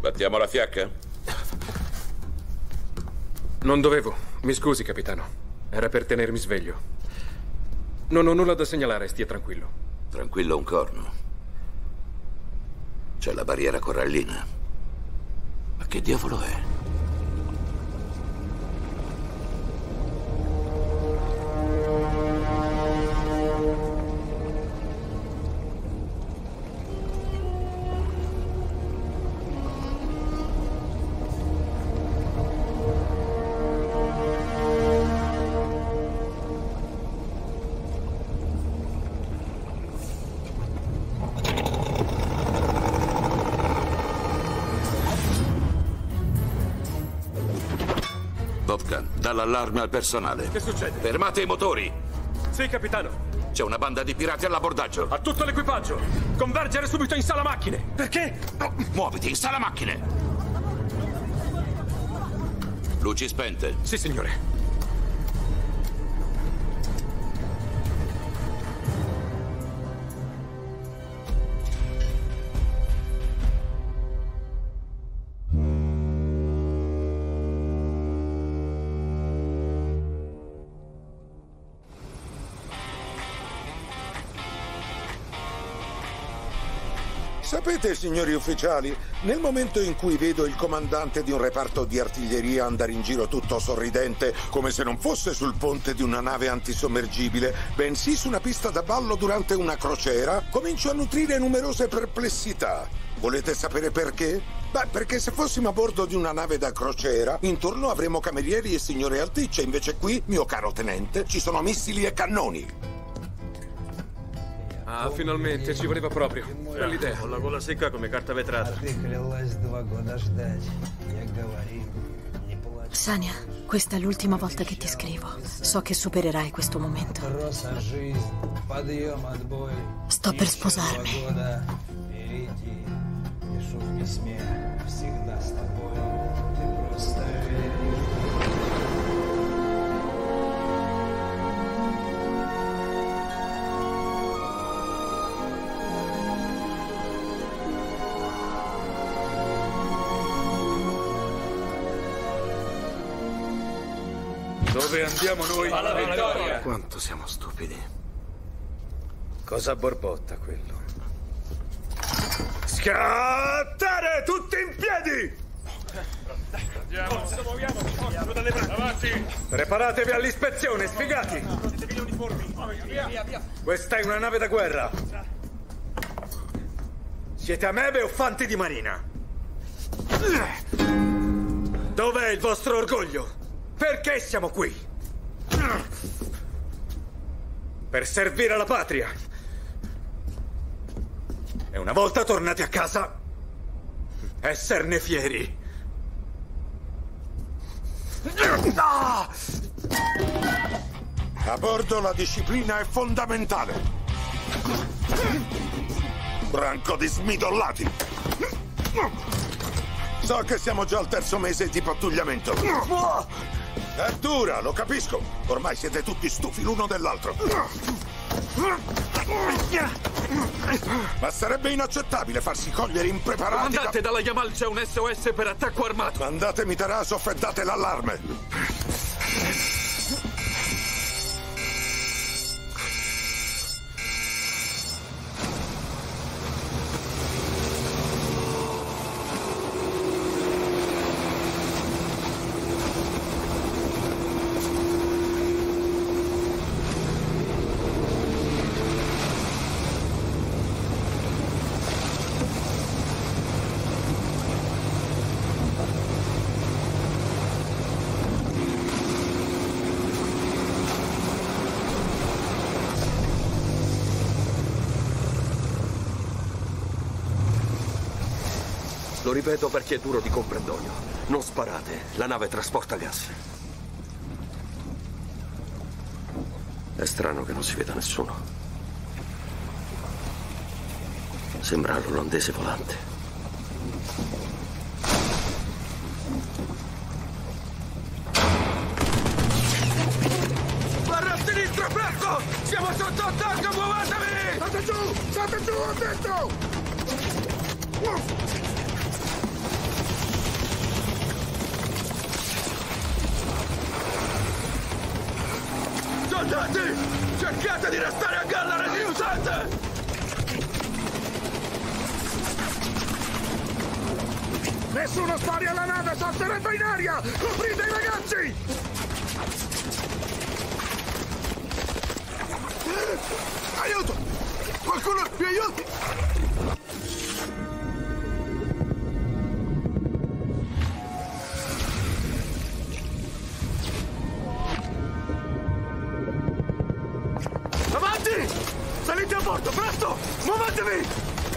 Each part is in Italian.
Battiamo la fiacca? Non dovevo. Mi scusi, capitano. Era per tenermi sveglio. Non ho nulla da segnalare, stia tranquillo. Tranquillo un corno. C'è la barriera corallina. Ma che diavolo è? Dà l'allarme al personale. Che succede? Fermate i motori. Sì, capitano. C'è una banda di pirati all'abbordaggio. A tutto l'equipaggio. Convergere subito in sala macchine. Perché? Muoviti in sala macchine. Luci spente. Sì, signore. Sapete, signori ufficiali, nel momento in cui vedo il comandante di un reparto di artiglieria andare in giro tutto sorridente, come se non fosse sul ponte di una nave antisommergibile, bensì su una pista da ballo durante una crociera, comincio a nutrire numerose perplessità. Volete sapere perché? Beh, perché se fossimo a bordo di una nave da crociera, intorno avremmo camerieri e signore alticce, invece qui, mio caro tenente, ci sono missili e cannoni. Ah, finalmente, ci voleva proprio. Era l'idea. Ho la gola secca come carta vetrata. Sania, questa è l'ultima volta che ti scrivo. So che supererai questo momento. Sto per sposarmi. Dove andiamo noi? Alla vittoria! Quanto siamo stupidi. Cosa borbotta quello? Scattare tutti in piedi! Andiamo, muoviamo dalle braccia. Avanti! Preparatevi all'ispezione, sfigati! Mettetevi le uniformi. Via. Questa è una nave da guerra. Siete amebe o fanti di marina? Dov'è il vostro orgoglio? Perché siamo qui? Per servire la patria. E una volta tornati a casa, esserne fieri. A bordo la disciplina è fondamentale. Branco di smidollati. So che siamo già al terzo mese di pattugliamento. È dura, lo capisco. Ormai siete tutti stufi l'uno dell'altro. Ma sarebbe inaccettabile farsi cogliere impreparati. Comandante, dalla Yamal c'è un SOS per attacco armato. Mandatemi Tarasov e date l'allarme. Lo ripeto perché è duro di comprendoglio. Non sparate, la nave trasporta gas. È strano che non si veda nessuno. Sembra l'olandese volante. Guarda a sinistra, presto! Siamo sotto attacco, muovetevi! State giù, ho detto! Comandanti! Cercate di restare a galla radiusante! Nessuno spari alla nave, salterebbe in aria! Coprite i ragazzi! Aiuto! Qualcuno mi aiuti! Avanti! Salite a bordo, presto! Muovetevi!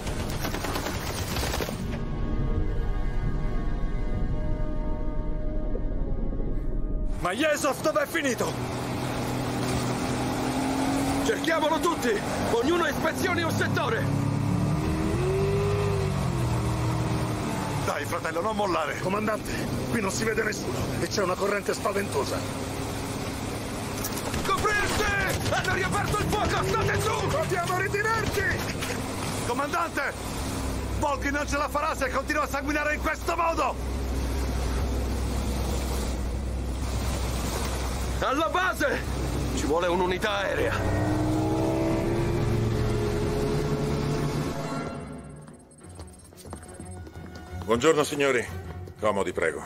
Ma Yezov dov'è finito? Cerchiamolo tutti! Ognuno ispezioni un settore! Dai, fratello, non mollare! Comandante, qui non si vede nessuno e c'è una corrente spaventosa. Coprirsi! Hanno riaperto il fuoco! State su! Dobbiamo ritirarci! Comandante! Volky non ce la farà se continua a sanguinare in questo modo! Alla base! Ci vuole un'unità aerea. Buongiorno, signori. Comodi, prego.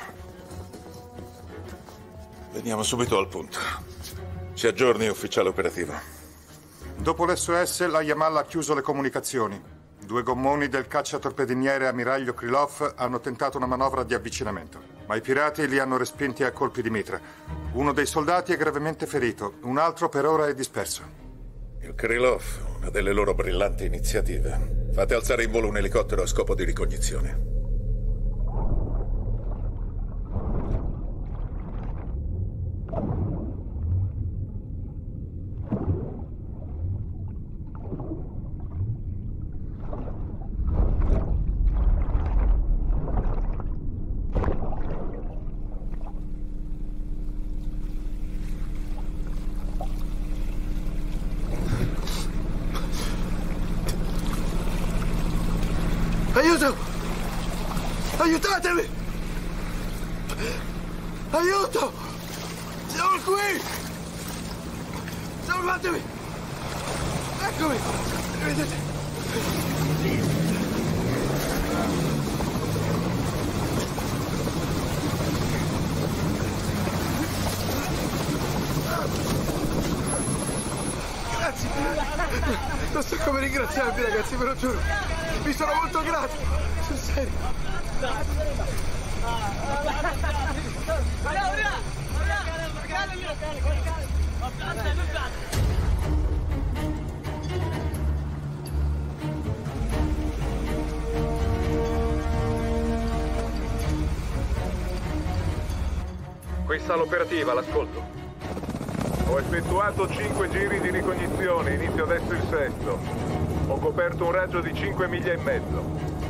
Veniamo subito al punto. Si aggiorni, ufficiale operativo. Dopo l'SOS, la Yamal ha chiuso le comunicazioni. 2 gommoni del cacciatorpediniere ammiraglio Krylov hanno tentato una manovra di avvicinamento, ma i pirati li hanno respinti a colpi di mitra. Uno dei soldati è gravemente ferito, un altro per ora è disperso. Il Krylov, una delle loro brillanti iniziative. Fate alzare in volo un elicottero a scopo di ricognizione. Aiuto! Aiutatemi! Aiuto! Siamo qui! Salvatemi! Eccomi! Vedete? Grazie! Non so come ringraziarvi, ragazzi, ve lo giuro! Vi sono molto grato! Sul serio! Qui sta l'operativa, l'ascolto. Ho effettuato 5 giri di ricognizione, inizio adesso il sesto. Ho coperto un raggio di 5 miglia e mezzo.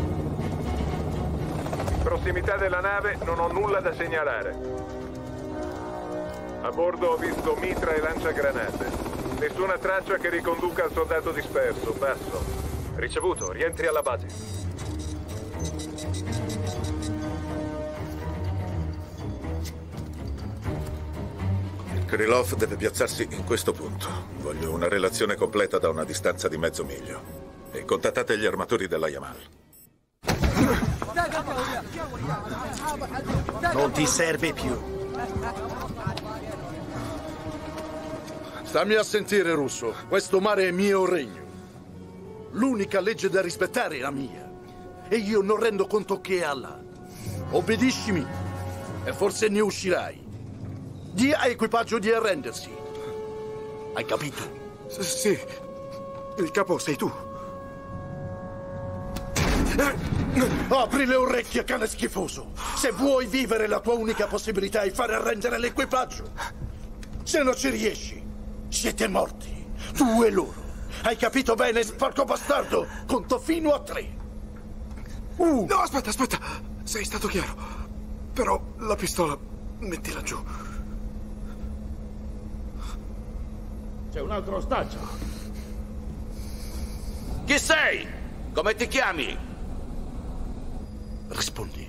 In prossimità della nave non ho nulla da segnalare. A bordo ho visto mitra e lanciagranate. Nessuna traccia che riconduca al soldato disperso. Passo. Ricevuto, rientri alla base. Krylov deve piazzarsi in questo punto. Voglio una relazione completa da una distanza di mezzo miglio. E contattate gli armatori della Yamal. Non ti serve più. Stammi a sentire, Russo. Questo mare è mio regno. L'unica legge da rispettare è la mia. E io non rendo conto che è Allah. Obbediscimi e forse ne uscirai. Dì all'equipaggio di arrendersi. Hai capito? Sì. Il capo sei tu. Apri le orecchie, cane schifoso. Se vuoi vivere, la tua unica possibilità è fare arrendere l'equipaggio. Se non ci riesci, siete morti. Tu e loro. Hai capito bene, sporco bastardo? Conto fino a 3. No, aspetta. Sei stato chiaro. Però la pistola, mettila giù. C'è un altro ostaggio. Chi sei? Come ti chiami? Rispondi.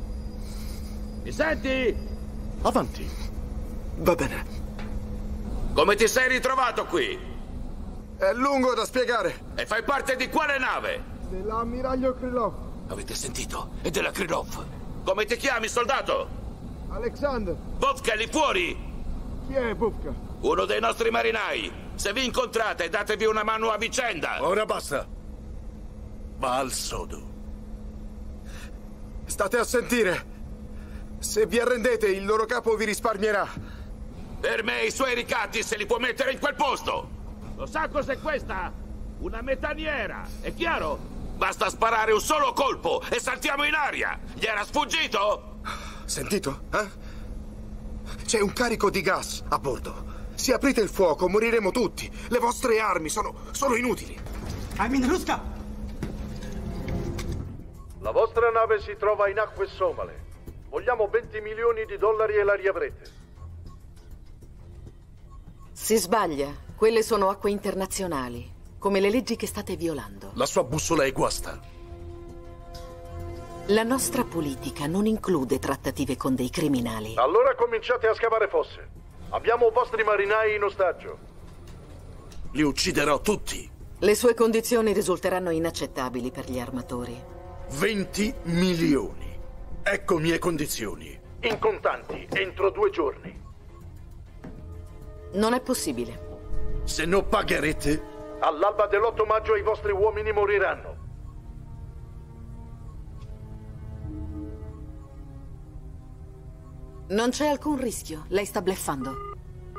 Mi senti? Avanti. Va bene. Come ti sei ritrovato qui? È lungo da spiegare. E fai parte di quale nave? Dell'ammiraglio Krylov. Avete sentito? È della Krylov. Come ti chiami, soldato? Alexander. Vovka, lì fuori! Chi è Vovka? Uno dei nostri marinai. Se vi incontrate, datevi una mano a vicenda. Ora basta. Va al sodo. State a sentire. Se vi arrendete, il loro capo vi risparmierà. Per me i suoi ricatti se li può mettere in quel posto. Lo sa cos'è questa? Una metaniera, è chiaro? Basta sparare un solo colpo e saltiamo in aria. Gli era sfuggito? Sentito? C'è un carico di gas a bordo. Se aprite il fuoco, moriremo tutti. Le vostre armi sono inutili. La vostra nave si trova in acque somale. Vogliamo 20 milioni di dollari e la riavrete. Si sbaglia. Quelle sono acque internazionali, come le leggi che state violando. La sua bussola è guasta. La nostra politica non include trattative con dei criminali. Allora cominciate a scavare fosse. Abbiamo vostri marinai in ostaggio. Li ucciderò tutti. Le sue condizioni risulteranno inaccettabili per gli armatori. 20 milioni. Ecco mie condizioni. In contanti, entro 2 giorni. Non è possibile. Se non pagherete, all'alba dell'8 maggio i vostri uomini moriranno. Non c'è alcun rischio. Lei sta bluffando.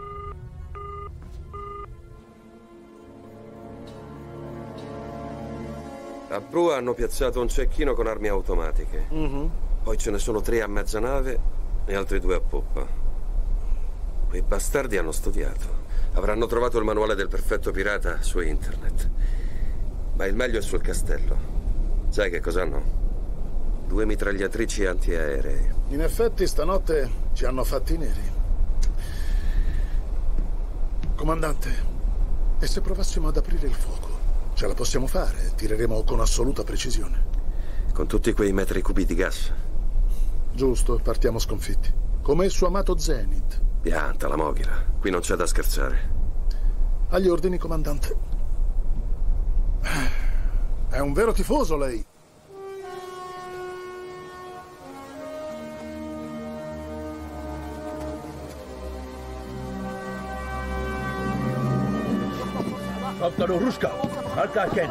A prua hanno piazzato un cecchino con armi automatiche. Poi ce ne sono 3 a mezza nave e altri 2 a poppa. Quei bastardi hanno studiato. Avranno trovato il manuale del perfetto pirata su internet. Ma il meglio è sul castello. Sai che cos'hanno? 2 mitragliatrici antiaerei. In effetti stanotte ci hanno fatti neri. Comandante, e se provassimo ad aprire il fuoco? Ce la possiamo fare, tireremo con assoluta precisione. Con tutti quei metri cubi di gas? Giusto, partiamo sconfitti. Come il suo amato Zenith. Pianta la moghila, qui non c'è da scherzare. Agli ordini, comandante. È un vero tifoso, lei. Kaptanı Ruska, Arkaken.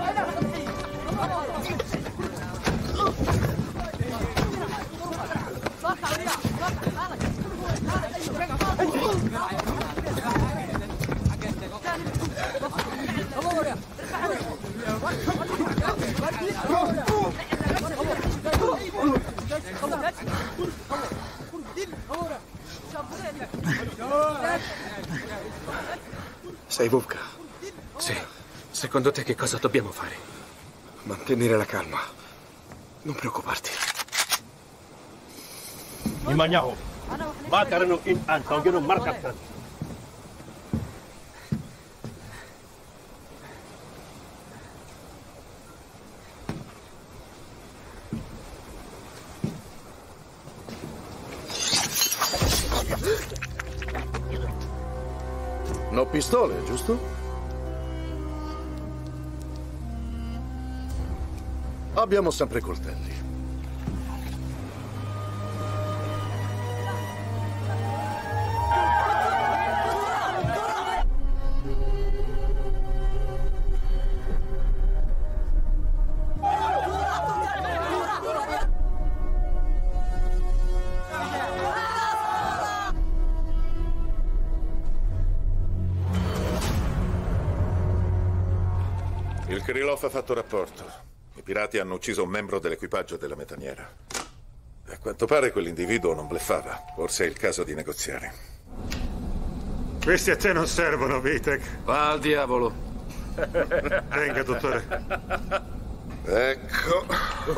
Sei Vovka? Sì. Secondo te che cosa dobbiamo fare? Mantenere la calma. Non preoccuparti. Imanyaho. Matarano in Antongero Markatan. No pistole, giusto? Abbiamo sempre coltelli. Il Krylov ha fatto rapporto. I pirati hanno ucciso un membro dell'equipaggio della metaniera. A quanto pare quell'individuo non bluffava. Forse è il caso di negoziare. Questi a te non servono, Vitek. Va al diavolo. Venga, dottore. Ecco.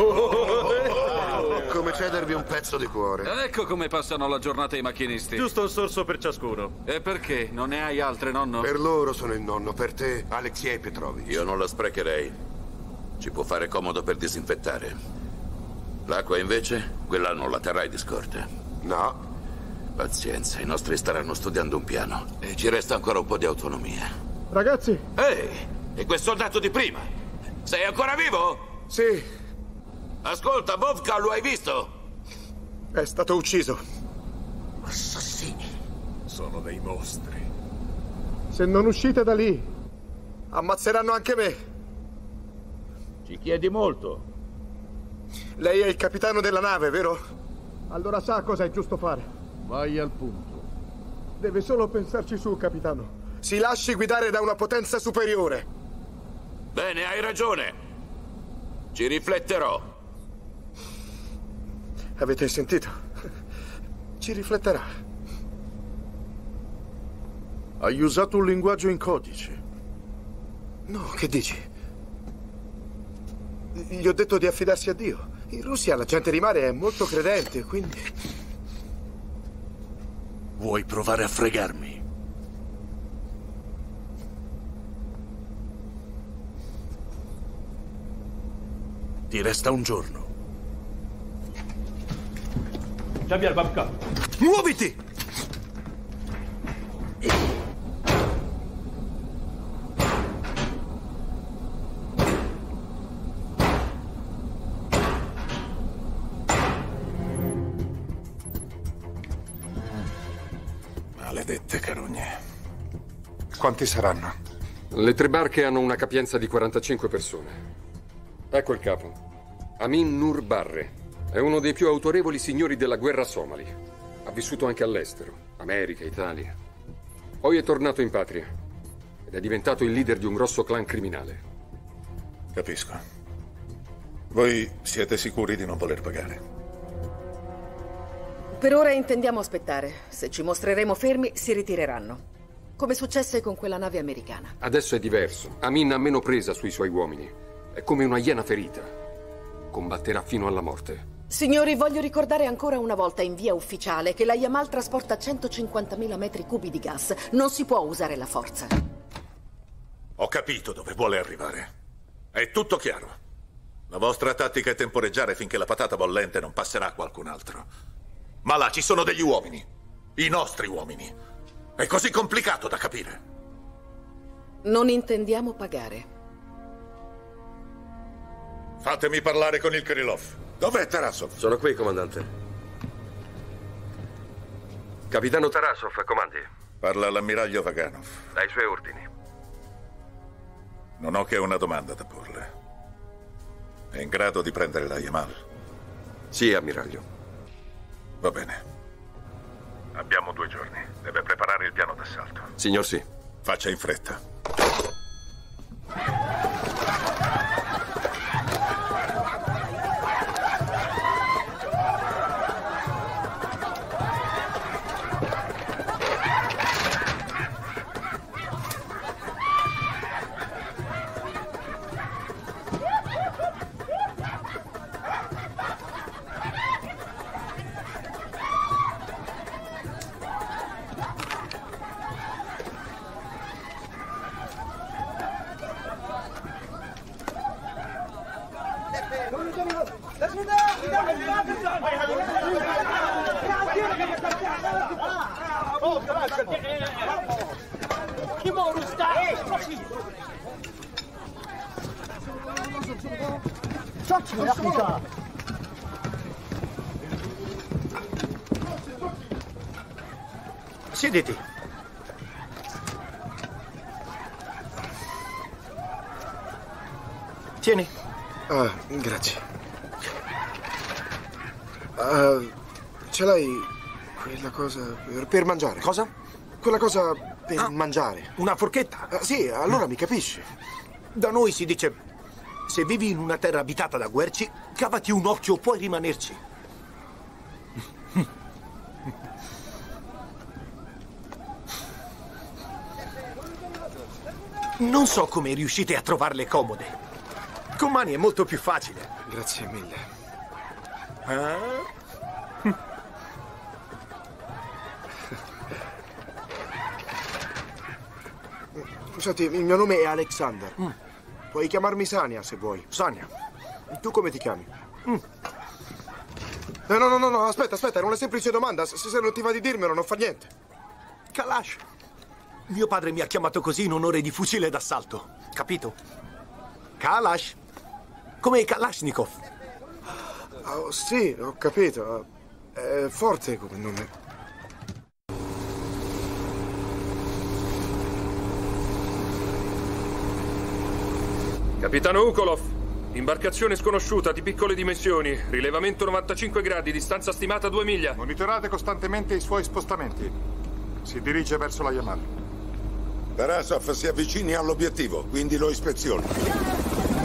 Come cedervi un pezzo di cuore. Ecco come passano la giornata i macchinisti. Giusto un sorso per ciascuno. E perché? Non ne hai altre, nonno? Per loro sono il nonno, per te, Alexei Petrovich. Io non la sprecherei. Ci può fare comodo per disinfettare. L'acqua invece, quella non la terrai di scorta. No. Pazienza, i nostri staranno studiando un piano e ci resta ancora un po' di autonomia. Ragazzi! Ehi, e quel soldato di prima? Sei ancora vivo? Sì. Ascolta, Vovka, lo hai visto? È stato ucciso. Assassini. Sono dei mostri. Se non uscite da lì, ammazzeranno anche me. Ci chiedi molto. Lei è il capitano della nave, vero? allora sa cosa è giusto fare. Vai al punto. Deve solo pensarci su, capitano. Si lasci guidare da una potenza superiore. Bene, hai ragione. Ci rifletterò. Avete sentito? Ci rifletterà. Hai usato un linguaggio in codice. No, che dici? Gli ho detto di affidarsi a Dio. In Russia la gente di mare è molto credente, quindi... Vuoi provare a fregarmi? Ti resta un giorno. Javier, Babka. Muoviti! Maledette carogne. Quanti saranno? Le 3 barche hanno una capienza di 45 persone. Ecco il capo. Amin Nur Barre. È uno dei più autorevoli signori della guerra somali. Ha vissuto anche all'estero, America, Italia. Poi è tornato in patria ed è diventato il leader di un grosso clan criminale. Capisco. Voi siete sicuri di non voler pagare? Per ora intendiamo aspettare. Se ci mostreremo fermi, si ritireranno. Come successe con quella nave americana. Adesso è diverso. Amin ha meno presa sui suoi uomini. È come una iena ferita. Combatterà fino alla morte. Signori, voglio ricordare ancora una volta in via ufficiale che la Yamal trasporta 150.000 metri cubi di gas. Non si può usare la forza. Ho capito dove vuole arrivare. È tutto chiaro. La vostra tattica è temporeggiare finché la patata bollente non passerà a qualcun altro. Ma là ci sono degli uomini. I nostri uomini. È così complicato da capire. Non intendiamo pagare. Fatemi parlare con il Krylov. Dov'è Tarasov? Sono qui, comandante. Capitano Tarasov, comandi. Parla l'ammiraglio Vaganov. Dai suoi ordini. Non ho che una domanda da porle. È in grado di prendere la Yamal? Sì, ammiraglio. Va bene. Abbiamo 2 giorni. Deve preparare il piano d'assalto. Signor sì. Faccia in fretta. Siediti. Tieni. Ah, grazie. Ce l'hai quella cosa per mangiare? Cosa? Quella cosa per mangiare. Una forchetta? Sì, allora mi capisci. Da noi si dice: se vivi in una terra abitata da guerci, cavati un occhio, puoi rimanerci. Non so come riuscite a trovarle comode. Con mani è molto più facile. Grazie mille. Senti, il mio nome è Alexander. Puoi chiamarmi Sania se vuoi. Sania. Tu come ti chiami? No, aspetta, era una semplice domanda. Se non ti va di dirmelo, non fa niente. Kalash. Mio padre mi ha chiamato così in onore di fucile d'assalto. Capito? Kalash. Come Kalashnikov. Oh, sì, ho capito. È forte come nome. Capitano Ukolov, imbarcazione sconosciuta di piccole dimensioni, rilevamento 95 gradi, distanza stimata 2 miglia. Monitorate costantemente i suoi spostamenti. Si dirige verso la Yamal. Tarasov si avvicini all'obiettivo, quindi lo ispezioni.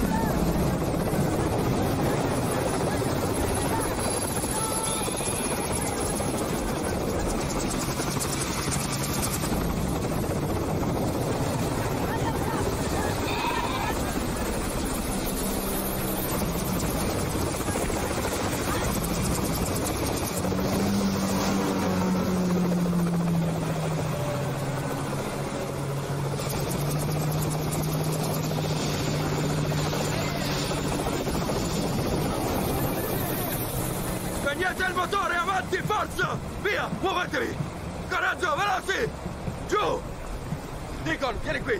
Spegnete il motore, avanti, forza! Via, muovetevi! Coraggio, veloci! Giù! Deacon, vieni qui!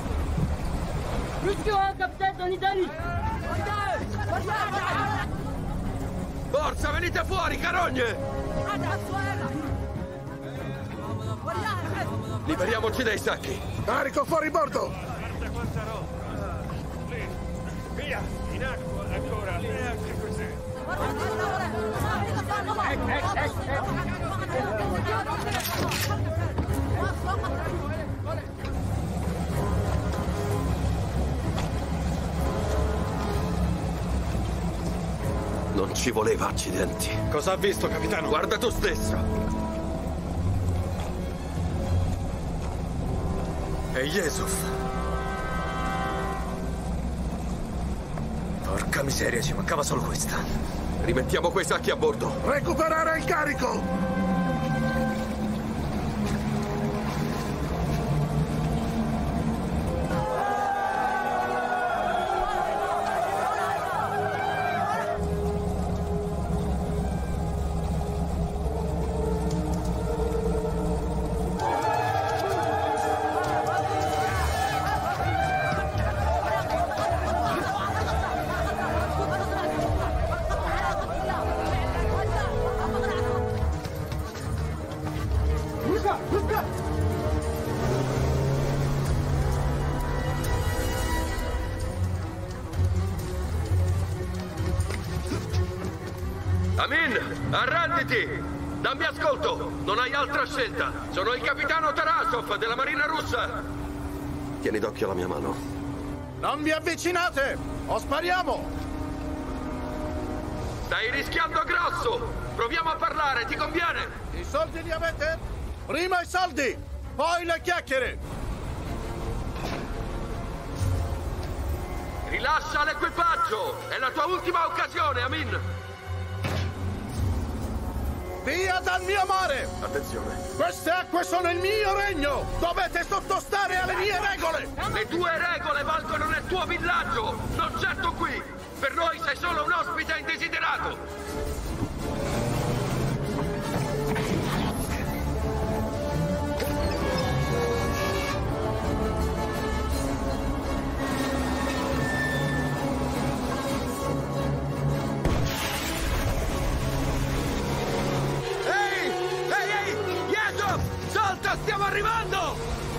Forza, venite fuori, carogne! Liberiamoci dai sacchi! Carico fuori bordo! Via, in acqua, ancora, e anche così. Non ci voleva accidenti. Cosa ha visto, capitano? Guarda tu stesso. È Yezov. Porca miseria, ci mancava solo questa. Rimettiamo quei sacchi a bordo. Recuperare il carico! Amin, arrenditi! Dammi ascolto! Non hai altra scelta! Sono il capitano Tarasov della Marina Russa! Tieni d'occhio la mia mano. Non vi avvicinate! O spariamo! Stai rischiando grosso! Proviamo a parlare, ti conviene? I soldi li avete? Prima i soldi, poi le chiacchiere! Rilascia l'equipaggio! È la tua ultima occasione, Amin! Via dal mio mare! Attenzione! Queste acque sono il mio regno! Dovete sottostare alle mie regole! Le tue regole valgono nel tuo villaggio, non certo qui! Per noi sei solo un ospite indesiderato! Stiamo arrivando!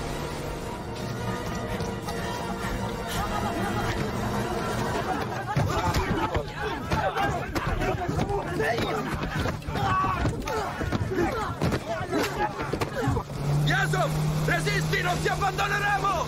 Yasov, resisti, non ti abbandoneremo!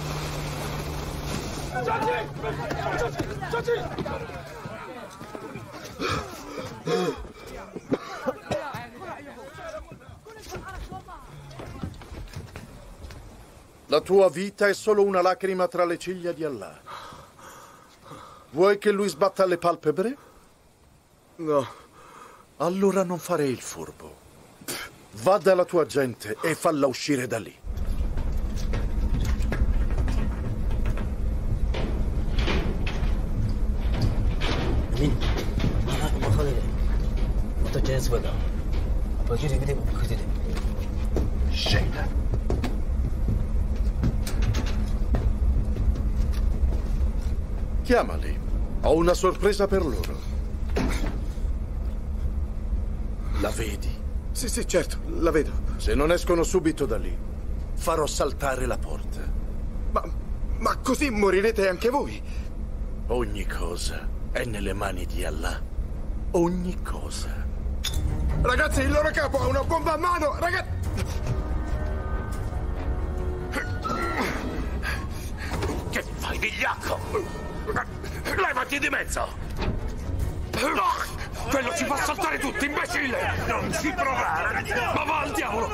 La tua vita è solo una lacrima tra le ciglia di Allah. Vuoi che lui sbatta le palpebre? No. Allora non fare il furbo. Va dalla tua gente e falla uscire da lì. James Webb. Poi chiudi, chiudi. Scenda. Chiamali. Ho una sorpresa per loro. La vedi? Sì, certo, la vedo. Se non escono subito da lì, farò saltare la porta. Ma così morirete anche voi? Ogni cosa è nelle mani di Allah. Ogni cosa. Ragazzi, il loro capo ha una bomba a mano! Ragazzi! Che fai, vigliacco? Levati di mezzo! Quello ci fa saltare tutti, imbecille! Non ci provare! Ma va al diavolo!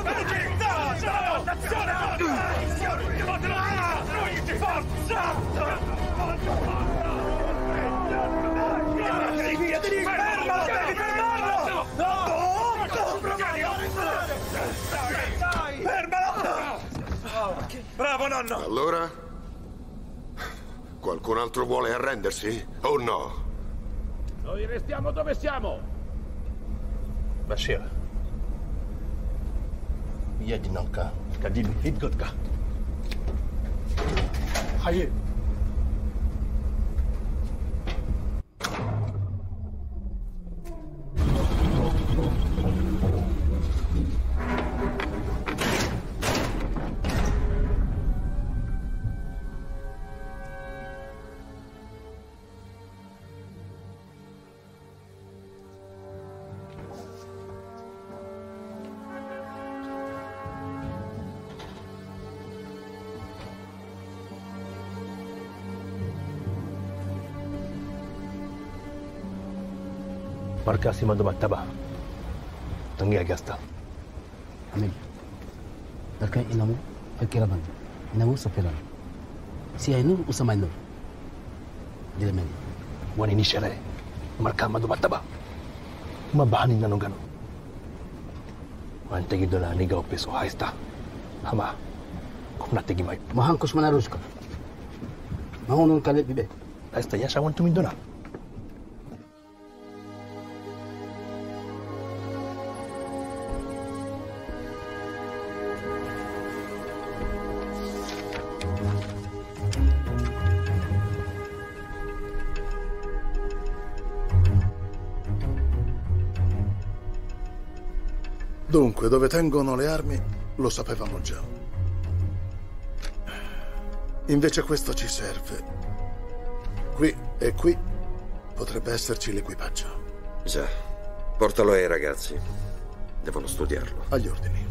Bravo, nonno! Allora? Qualcun altro vuole arrendersi o no? Noi restiamo dove siamo! Bashir. Yadinanka. Kadim Hidgotka. Hayır. Markasi madumattaba. Tangi agasta. Amin. Terkait inamu, perkiraban. Inamu sapiran. Si Ainur usama Ainur. Dilemen. Wani ni shere. Marka madumattaba. Mabahani na nung gano. Wan tegi dola ni gaw peso haista. Hama. Kung nategi may. Mahangkus manarus ka. Mahunong kalit bibe. Haista yasa wan tumin dola. Dunque, dove tengono le armi lo sapevamo già. Invece questo ci serve. Qui e qui potrebbe esserci l'equipaggio. Già. Portalo ai ragazzi. Devono studiarlo. Agli ordini.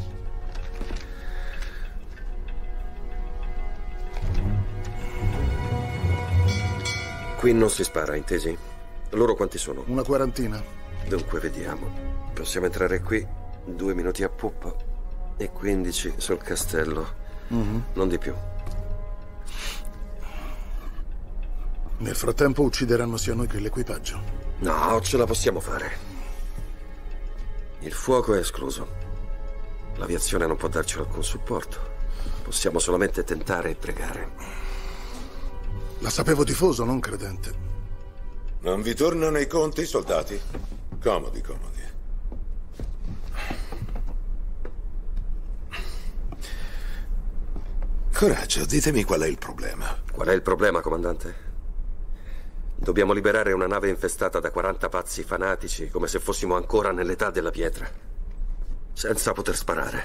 Qui non si spara, intesi? Loro quanti sono? Una quarantina. Dunque, vediamo. Possiamo entrare qui 2 minuti a poppa e 15 sul castello. Non di più. Nel frattempo uccideranno sia noi che l'equipaggio. No, ce la possiamo fare. Il fuoco è escluso. L'aviazione non può darci alcun supporto. Possiamo solamente tentare e pregare. La sapevo tifoso, non credente. Non vi tornano i conti, soldati? Comodi. Coraggio, ditemi qual è il problema. Qual è il problema, comandante? Dobbiamo liberare una nave infestata da 40 pazzi fanatici, come se fossimo ancora nell'età della pietra, senza poter sparare.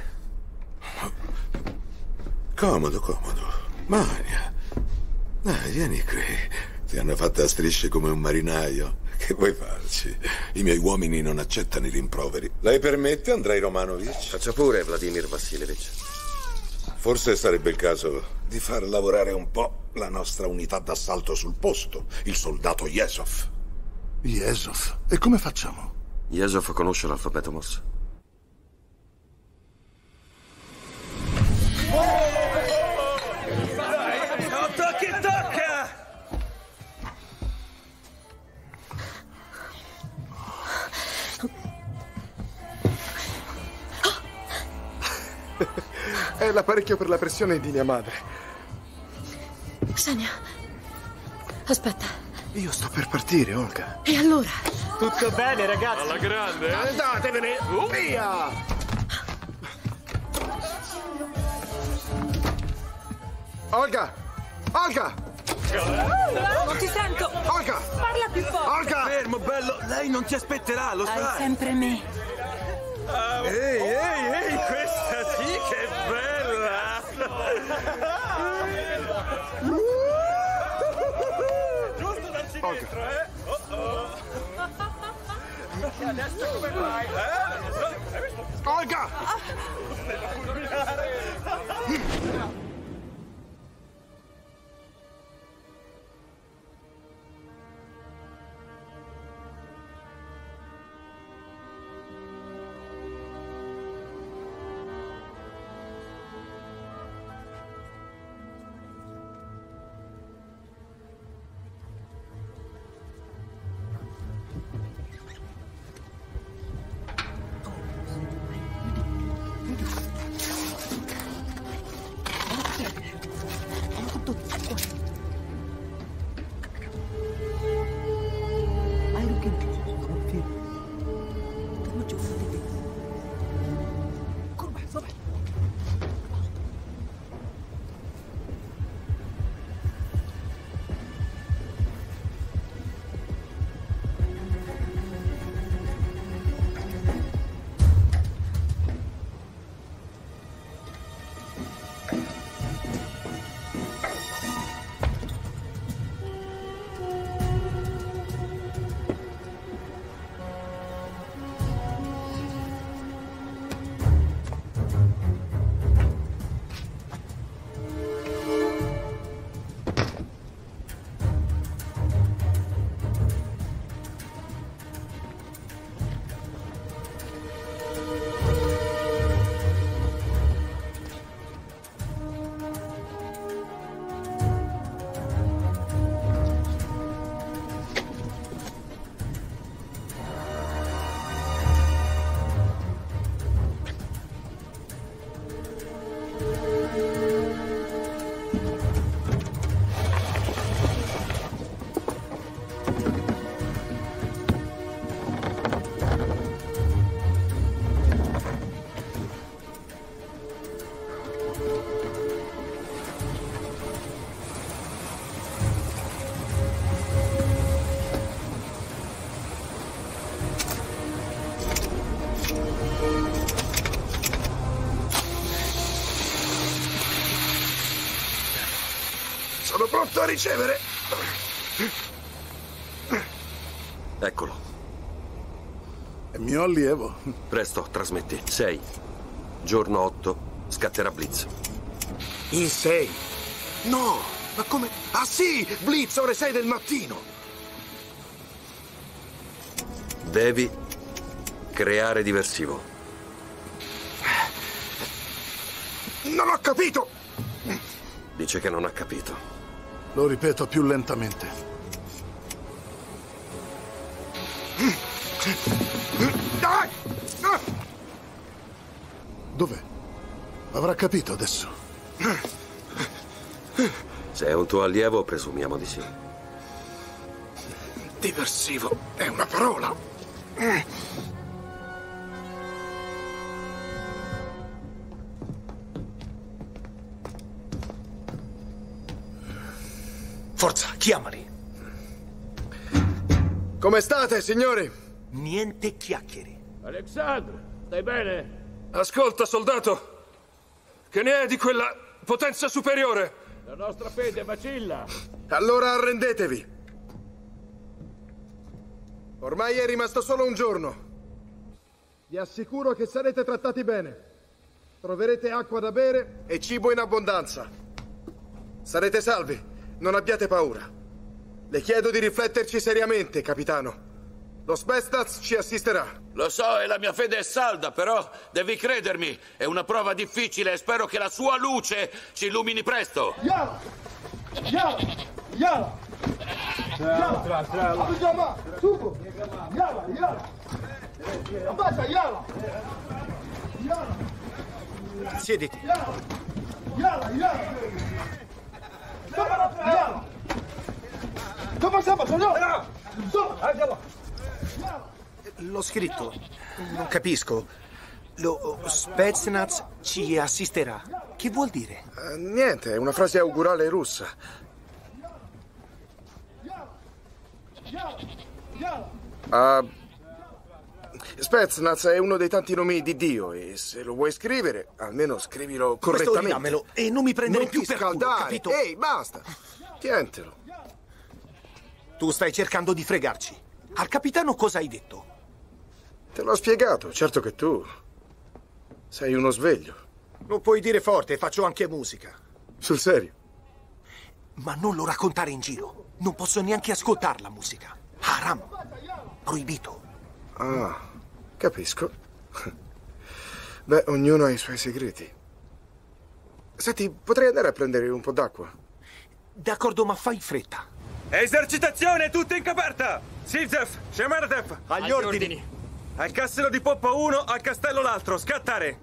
Comodo. Mania. Dai, vieni qui. Ti hanno fatta a strisce come un marinaio. Che vuoi farci? I miei uomini non accettano i rimproveri. Lei permette, Andrei Romanovic? Faccia pure, Vladimir Vassilevich. Forse sarebbe il caso di far lavorare un po' la nostra unità d'assalto sul posto, il soldato Yezov. Yezov? E come facciamo? Yezov conosce l'alfabeto Morse. Tocca! È l'apparecchio per la pressione di mia madre. Xenia, aspetta. Io sto per partire, Olga. E allora? Tutto bene, ragazzi? Alla grande, eh? Andatevene! Via! Olga! Olga! Non ti sento! Olga! Parla più forte! Olga! Fermo, bello! Lei non ti aspetterà, lo Hai sai! sempre me! Ehi, questa sì che è bella! Giusto darci dentro, eh? Adesso come vai? Olga! Della fulminare! Sono pronto a ricevere. Eccolo. È mio allievo. Presto, trasmetti. 6. Giorno 8. Scatterà Blitz. In 6? No! Ma come? Ah sì! Blitz, ore 6 del mattino! Devi creare diversivo. Non ho capito! Dice che non ha capito. Lo ripeto più lentamente. Dai! Dov'è? Avrà capito adesso. Se è un tuo allievo, presumiamo di sì. Diversivo è una parola. Forza, chiamali. Come state, signori? Niente chiacchiere. Alexandre, stai bene? Ascolta, soldato. Che ne è di quella potenza superiore? La nostra fede vacilla. Allora arrendetevi. Ormai è rimasto solo un giorno. Vi assicuro che sarete trattati bene. Troverete acqua da bere e cibo in abbondanza. Sarete salvi. Non abbiate paura. Le chiedo di rifletterci seriamente, capitano. Lo Spetsnaz ci assisterà. Lo so, e la mia fede è salda, però devi credermi. È una prova difficile e spero che la sua luce ci illumini presto. Yala! Yala! Yala! Yala! Abijama! Sugo! Yala! Yala! Abbassa! Yala! Yala! Siediti. Yala! Yala! Yala! Yala! Come L'ho scritto. Non capisco. Lo Spetsnaz ci assisterà. Che vuol dire? Niente, è una frase augurale russa. Spetsnaz è uno dei tanti nomi di Dio e se lo vuoi scrivere, almeno scrivilo correttamente. Ridammelo e non mi prendere non più ti per culo, scaldare. capito? Ehi, basta. Tientelo. Tu stai cercando di fregarci. Al capitano cosa hai detto? Te l'ho spiegato, certo che tu sei uno sveglio. Lo puoi dire forte, faccio anche musica. Sul serio? Ma non lo raccontare in giro. Non posso neanche ascoltare la musica. Haram. Proibito. Ah, capisco. Beh, ognuno ha i suoi segreti. Senti, potrei andare a prendere un po' d'acqua? D'accordo, ma fai fretta. Esercitazione, tutti in coperta! Sivzev, Shemerdev! Agli ordini! Al castello di poppa 1, al castello l'altro, scattare!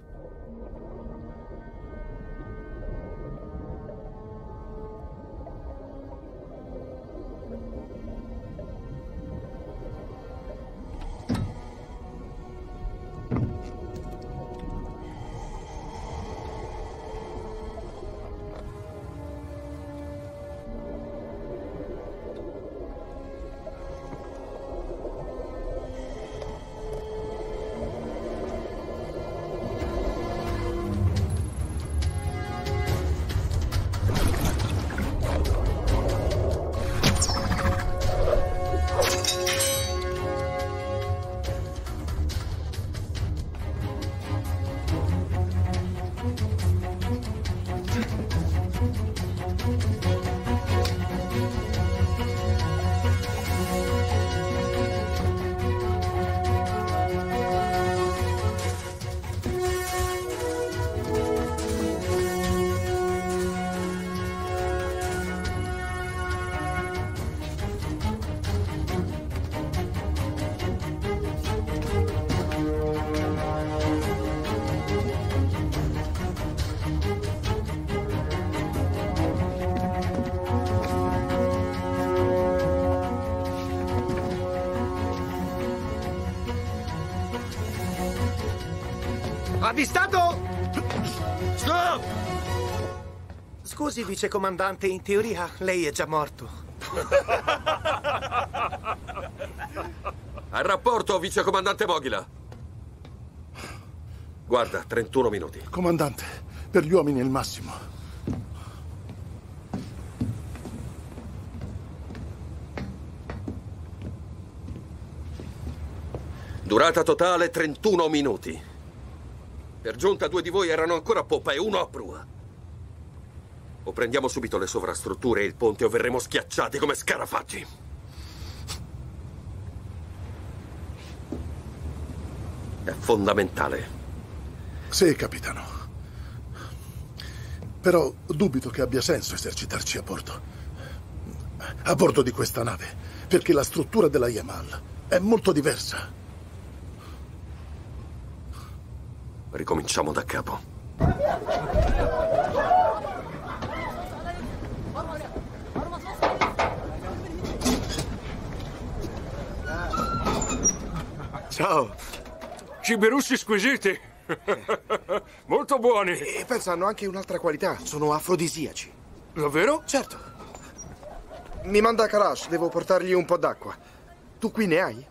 Avvistato! Stop! Scusi, vicecomandante, in teoria lei è già morto. Al rapporto, vicecomandante Moghila. Guarda, 31 minuti. Comandante, per gli uomini è il massimo. Durata totale 31 minuti. Per giunta 2 di voi erano ancora a poppa e 1 a prua. O prendiamo subito le sovrastrutture e il ponte o verremo schiacciati come scarafaggi. È fondamentale. Sì, capitano. Però dubito che abbia senso esercitarci a bordo. A bordo di questa nave, perché la struttura della Yamal è molto diversa. Ricominciamo da capo. Ciao. Cibi russi squisiti. Molto buoni. E pensa, hanno anche un'altra qualità. Sono afrodisiaci. Davvero? Certo. Mi manda Kalash, devo portargli un po' d'acqua. Tu qui ne hai?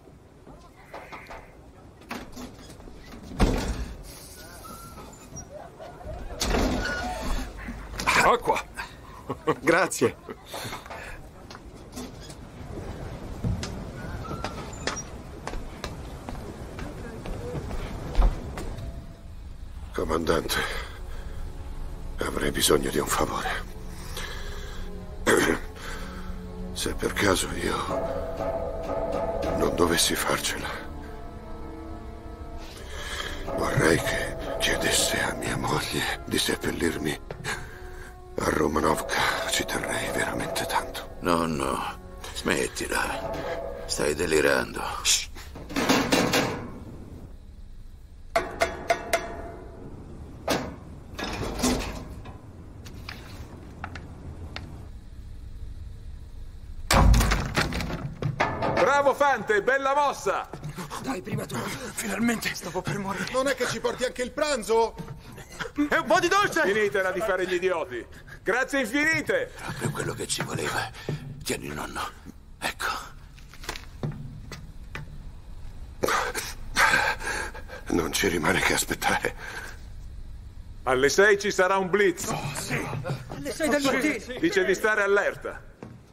Acqua. Grazie. Comandante, avrei bisogno di un favore. Se per caso io non dovessi farcela, vorrei che chiedesse a mia moglie di seppellirmi a Romanovka. Ci terrei veramente tanto. No, smettila. Stai delirando. Shh. Bravo Fante, bella mossa! Dai, prima tu. Finalmente stavo per morire. Non è che ci porti anche il pranzo? E un po' di dolce! Finitela di fare gli idioti. Grazie infinite! Proprio quello che ci voleva. Tieni, nonno. Ecco. Non ci rimane che aspettare. Alle 6 ci sarà un blitz. Sì. Alle 6 del mattino. Dice di stare allerta.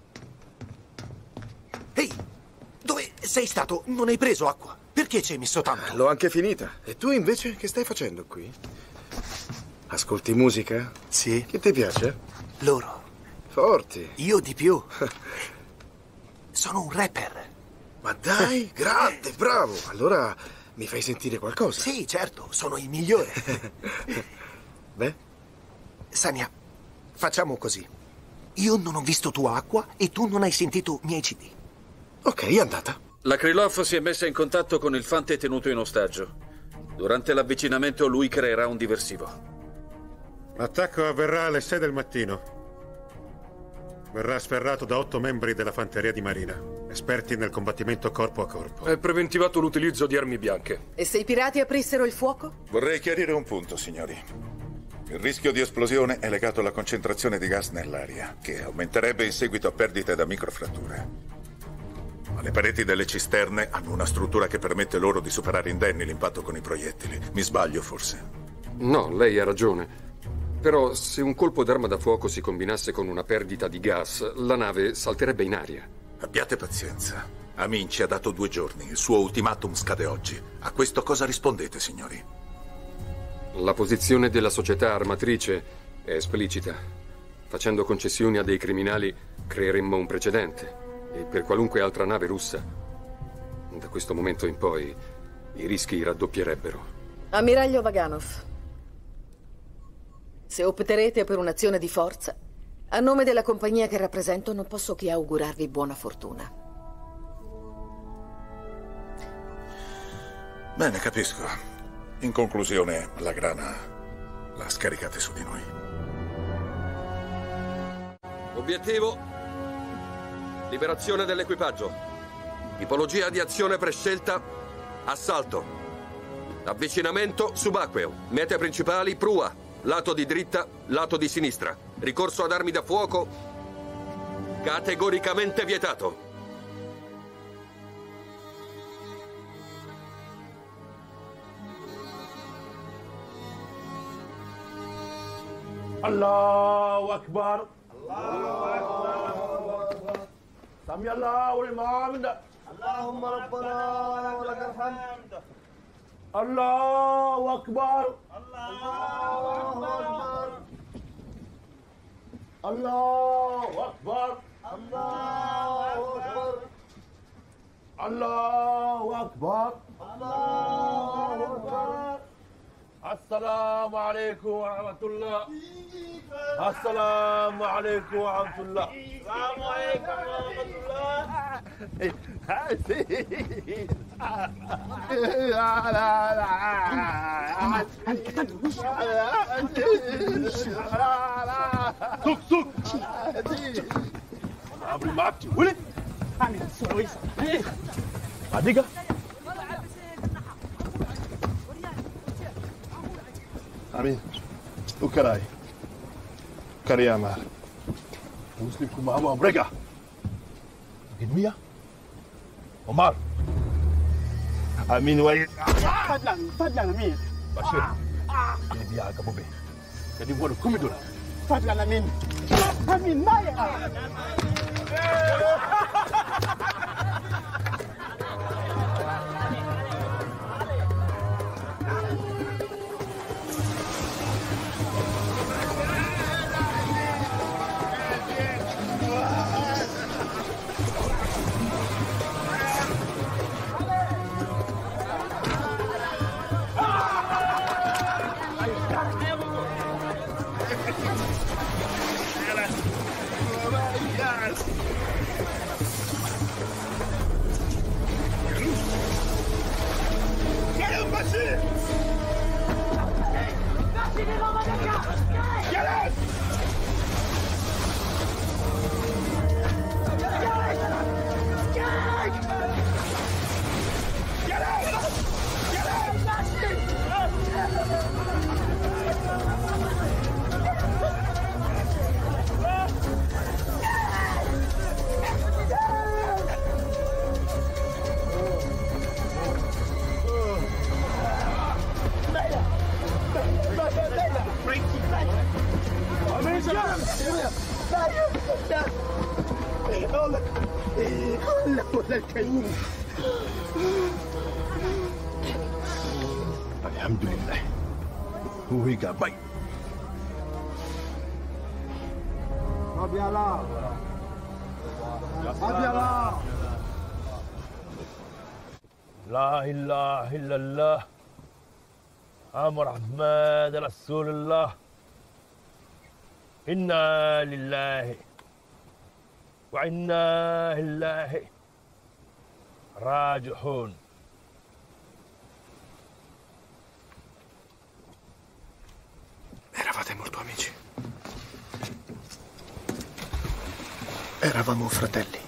Ehi, dove sei stato? Non hai preso acqua? Perché ci hai messo tanto? L'ho anche finita. E tu invece che stai facendo qui? Ascolti musica? Sì. Che ti piace? Loro. Forti. Io di più. Sono un rapper. Ma dai, grande, bravo. Allora mi fai sentire qualcosa? Sì, certo, sono il migliore. Beh? Sania, facciamo così. Io non ho visto tua acqua e tu non hai sentito miei CD. Ok, è andata. La Krylov si è messa in contatto con il Fante tenuto in ostaggio. Durante l'avvicinamento lui creerà un diversivo. L'attacco avverrà alle 6 del mattino. Verrà sferrato da 8 membri della fanteria di marina, esperti nel combattimento corpo a corpo. È preventivato l'utilizzo di armi bianche. E se i pirati aprissero il fuoco? Vorrei chiarire un punto, signori. Il rischio di esplosione è legato alla concentrazione di gas nell'aria, che aumenterebbe in seguito a perdite da microfratture. Ma le pareti delle cisterne hanno una struttura che permette loro di superare indenni l'impatto con i proiettili. Mi sbaglio, forse? No, lei ha ragione. Però se un colpo d'arma da fuoco si combinasse con una perdita di gas, la nave salterebbe in aria. Abbiate pazienza. Amin ci ha dato 2 giorni. Il suo ultimatum scade oggi. A questo cosa rispondete, signori? La posizione della società armatrice è esplicita. Facendo concessioni a dei criminali creeremmo un precedente. E per qualunque altra nave russa, da questo momento in poi, i rischi raddoppierebbero. Ammiraglio Vaganov, se opterete per un'azione di forza, a nome della compagnia che rappresento non posso che augurarvi buona fortuna. Bene, capisco. In conclusione, la grana la scaricate su di noi. Obiettivo: liberazione dell'equipaggio. Tipologia di azione prescelta: assalto. Avvicinamento subacqueo. Mete principali: prua. Lato di dritta, lato di sinistra. Ricorso ad armi da fuoco categoricamente vietato. Allahu Akbar. Sami Allahu liman hamida. Allahumma rabbana wa lakal hamd. Allahu Akbar. Allahu Akbar. Allahu Akbar. Allahu Akbar. Allahu Akbar. Allahu Akbar. Assalamu alaikum wa rahmatullah. Assalamu alaikum wa rahmatullah. Assalamu alaikum wa rahmatullah. Suk suk. Abri mati. Wuli. Amin. Sois. Adiga. Amin. Ukarai. Kariyama. Muslim kumama brega. Gimia. Omar. Amin wa. Fadlan Amin. Bashir. Ini biya ka bobe. Jadi wala kumidula. Fadlan Amin. Amin maya. Alhamdulillah. Uhiga baik. Abiyallah. Abiyallah. La ilaha illallah. Muhammad Rasulullah. Inna lillahi wa inna ilaihi raji'un. Eravate molto amici. Eravamo fratelli.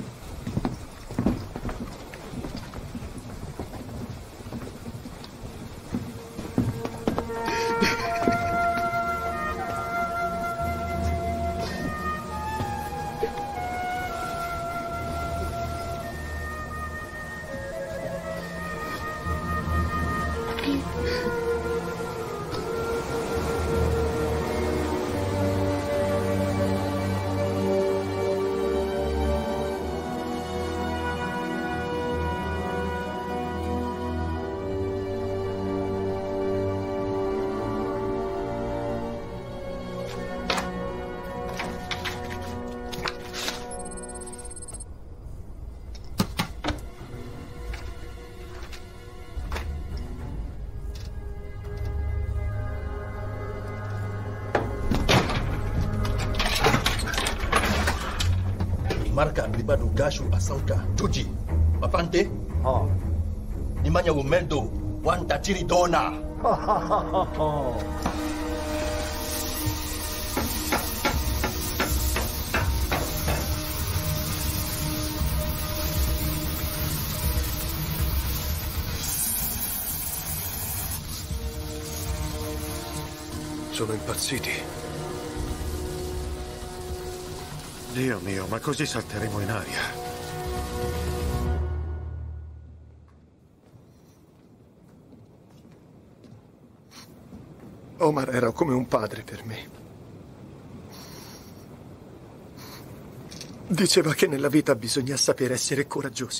Marca Bribadu Gashu Asauka Tuji Papante Nimanya Umeldo Wanta Chiri Dona. Sono impazziti. Dio mio, ma così salteremo in aria. Omar era come un padre per me. Diceva che nella vita bisogna sapere essere coraggiosi.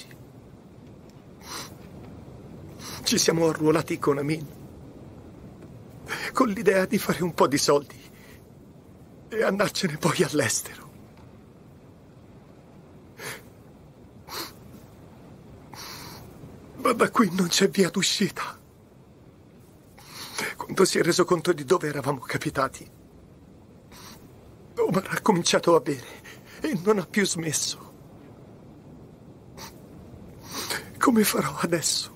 Ci siamo arruolati con Amin, con l'idea di fare un po' di soldi e andarcene poi all'estero. Ma da qui non c'è via d'uscita. Quando si è reso conto di dove eravamo capitati, Omar ha cominciato a bere e non ha più smesso. Come farò adesso?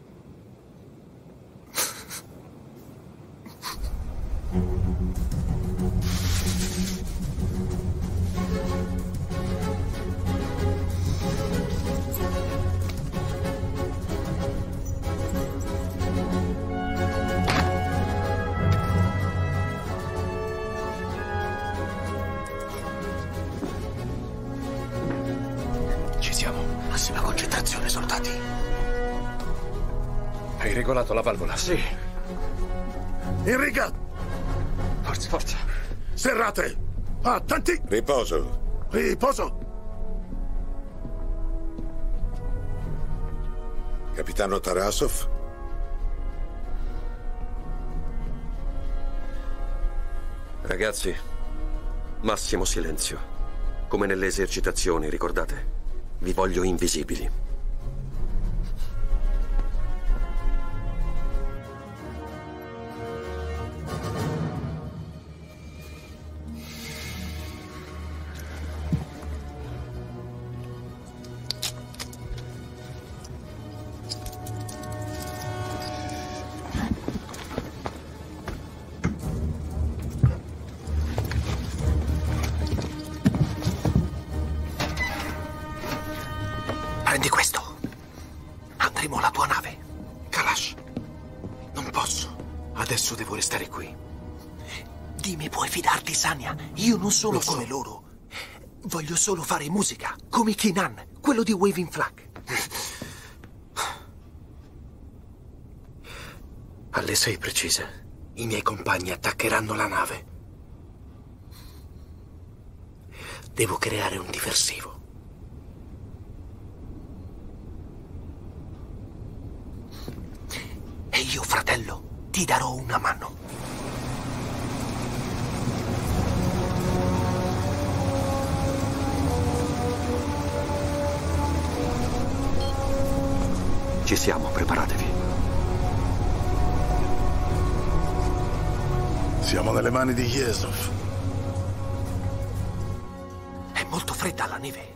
Massima concentrazione, soldati. Hai regolato la valvola? Sì. In riga! Forza, forza. Serrate! Attenti! Riposo. Riposo! Capitano Tarasov? Ragazzi, massimo silenzio. Come nelle esercitazioni, ricordate? Vi voglio invisibili. Prendi questo. Andremo alla tua nave. Kalash, non posso. Adesso devo restare qui. Dimmi, puoi fidarti, Sania? Io non sono come loro. Voglio solo fare musica, come Kinan, quello di Waving Flag. Alle 6 precise, i miei compagni attaccheranno la nave. Devo creare un diversivo. E io, fratello, ti darò una mano. Ci siamo, preparatevi. Siamo nelle mani di Yezov. È molto fredda la neve.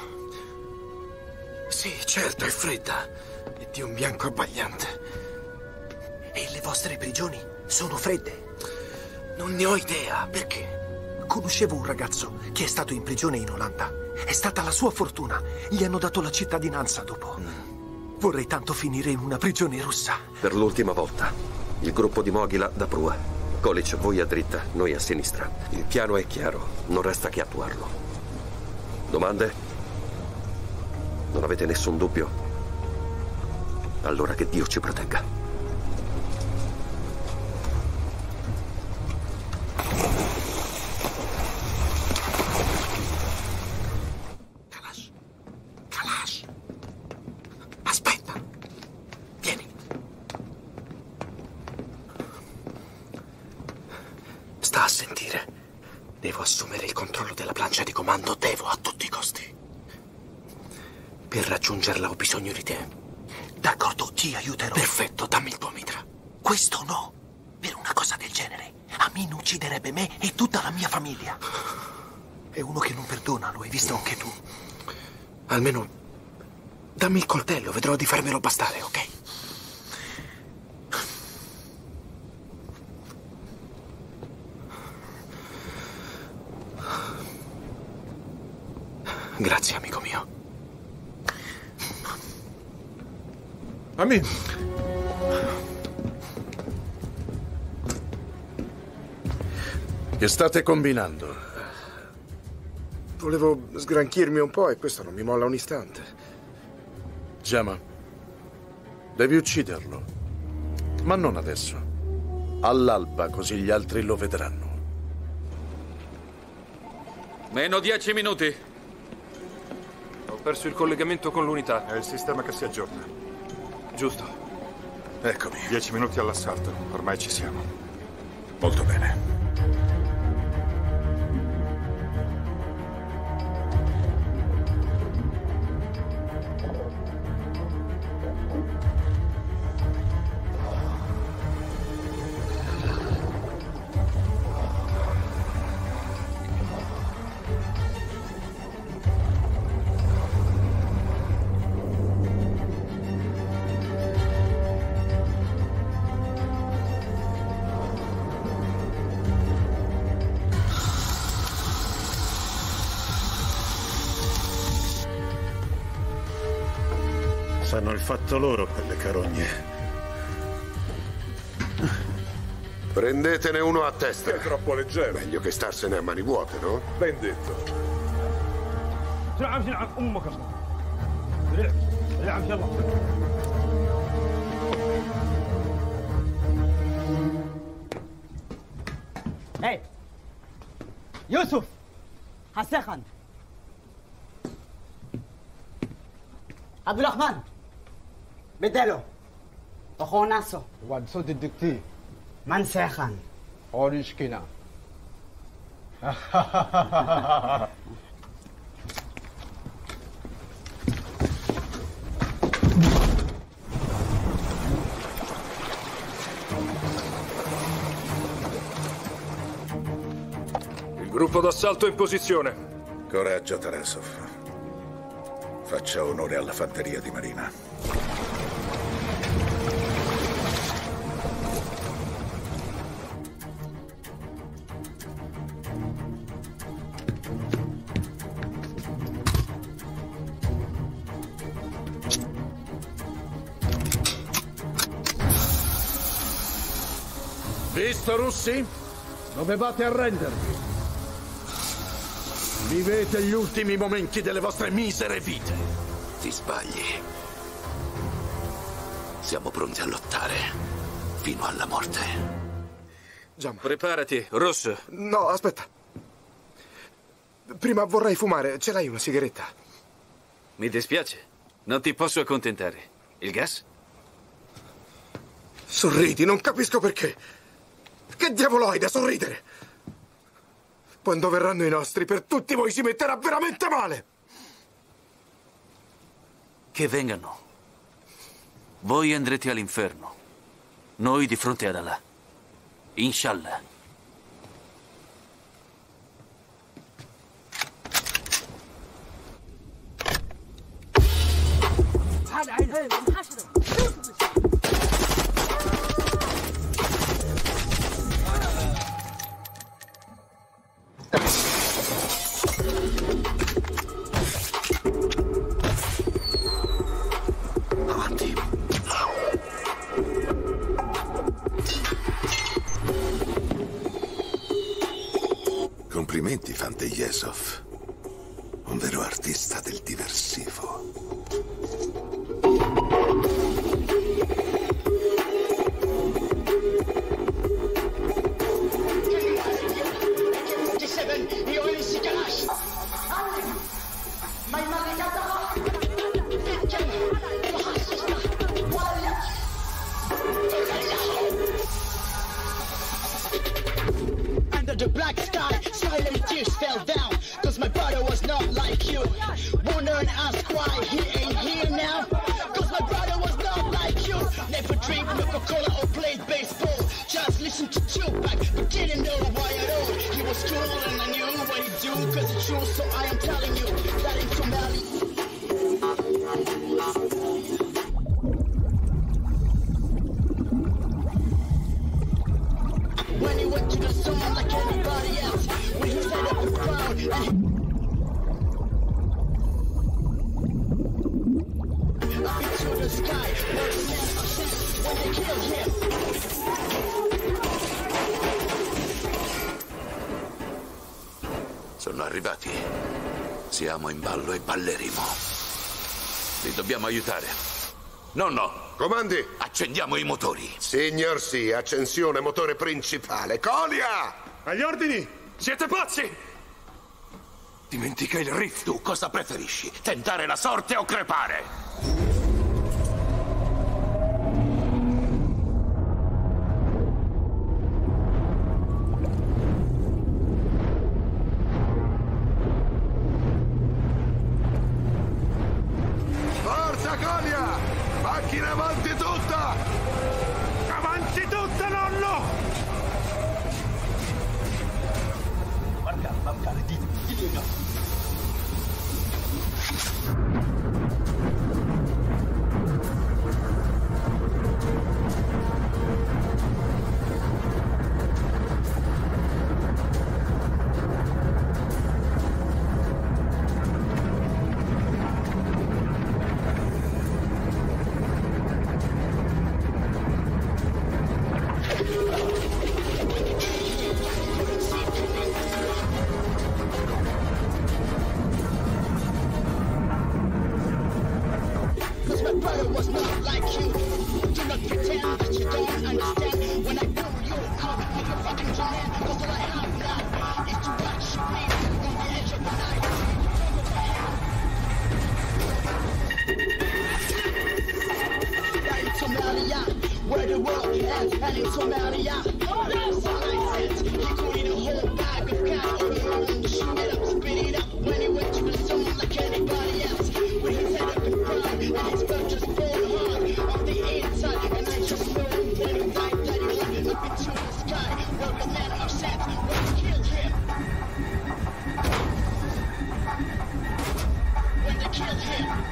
Sì, certo, è fredda. È di un bianco abbagliante. E le vostre prigioni sono fredde. Non ne ho idea. Perché? Conoscevo un ragazzo che è stato in prigione in Olanda. È stata la sua fortuna. Gli hanno dato la cittadinanza dopo. Vorrei tanto finire in una prigione russa. Per l'ultima volta. Il gruppo di Moghila da prua. Kolic, voi a dritta, noi a sinistra. Il piano è chiaro. Non resta che attuarlo. Domande? Non avete nessun dubbio? Allora che Dio ci protegga. Kalash. Aspetta. Vieni. Sta a sentire. Devo assumere il controllo della plancia di comando. Devo a tutti i costi. Per raggiungerla ho bisogno di te. D'accordo, ti aiuterò. Perfetto, dammi il tuo mitra. Questo no. Per una cosa del genere, Amin ucciderebbe me e tutta la mia famiglia. È uno che non perdona, lo hai visto anche tu. Almeno dammi il coltello, vedrò di farmelo bastare, ok? Grazie, amico mio. Amin. Che state combinando? Volevo sgranchirmi un po' e questo non mi molla un istante. Jama, devi ucciderlo. Ma non adesso. All'alba, così gli altri lo vedranno. Meno 10 minuti. Ho perso il collegamento con l'unità. È il sistema che si aggiorna. Giusto. Eccomi. 10 minuti all'assalto. Ormai ci siamo. Molto bene. Sanno il fatto loro, quelle carogne. Prendetene uno a testa. È troppo leggero. Meglio che starsene a mani vuote, no? Ben detto. Hey! Yusuf! Hassan! Abdulrahman! بدلو أخو ناسو واد صوت الدكتي من سيخان أوريش كنا Il gruppo d'assalto in posizione. Coraggio, Tarasov. Faccia onore alla fanteria di Marina. Visto, russi? Dovevate arrendervi. Vivete gli ultimi momenti delle vostre misere vite. Ti sbagli. Siamo pronti a lottare fino alla morte. Già. Preparati, Ross. No, aspetta. Prima vorrei fumare. Ce l'hai una sigaretta? Mi dispiace. Non ti posso accontentare. Il gas? Sorridi, non capisco perché. Che diavolo hai da sorridere? Quando verranno i nostri, per tutti voi si metterà veramente male. Che vengano. Voi andrete all'inferno. Noi di fronte ad Allah. Inshallah. Complimenti, Fante Yesov. Un vero artista del diversivo. Under the black sky, silent tears fell down, cause my brother was not like you. Wonder and ask why he ain't here now, cause my brother was not like you. Never drink Coca-Cola or played baseball, just listen to Tupac, but didn't know why at all. He was cool and I knew what he'd do, cause it's true, so I am telling you that in Somalia. When he went to the sun like anybody else, when he set up the crowd and up into the sky, when they killed him. Sono arrivati. Siamo in ballo e balleremo. Li dobbiamo aiutare. No. Comandi! Accendiamo i motori. Signor sì, accensione motore principale. Colia! Agli ordini! Siete pazzi! Dimentica il riff. Tu cosa preferisci? Tentare la sorte o crepare? Forza, Colia! Macchina avanti tutta! Avanti tutta, nonno! Marca, di no. Where the world ends, and in Somalia, there's a license. He could eat a whole bag of cat on your own. Shoot it up, spit it up. When he went to the sun like anybody else, when he set up the crowd and his blood just poured hard on the inside, and I just know when he died that he went up into the sky. Where the man of sense was killed him. When they killed him.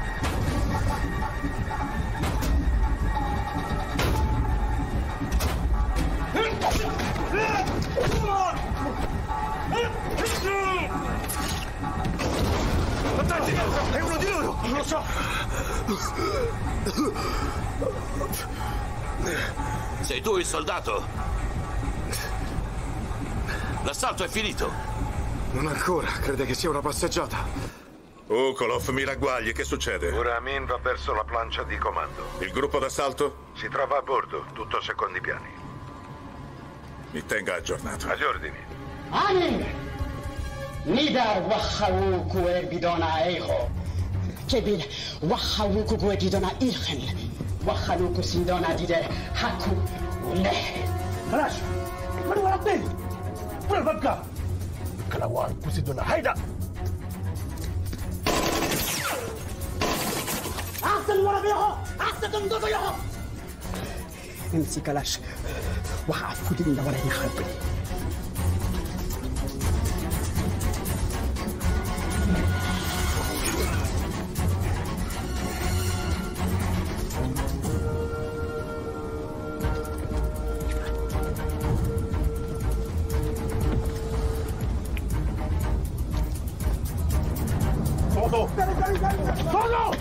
Attenti! È uno di loro! Lo so! Sei tu il soldato? L'assalto è finito! Non ancora, crede che sia una passeggiata. Ukolov, mi ragguagli, che succede? Ora Amin va verso la plancia di comando. Il gruppo d'assalto? Si trova a bordo, tutto a secondi piani. Mi tenga aggiornato. Agli ordini. Amin! Nidar Wahawuku e bidona eho. Kebil Wahawuku e bidona ilhen. Wahaluku sindona dide haku ne. خلاص من ورا الطين وين البقى كلاوان كوسيدونا هيدا احسن ورا بيهو احسن تنضرب يهو انسي كلاش وقف كودي من ورا يخرب ¡Solo!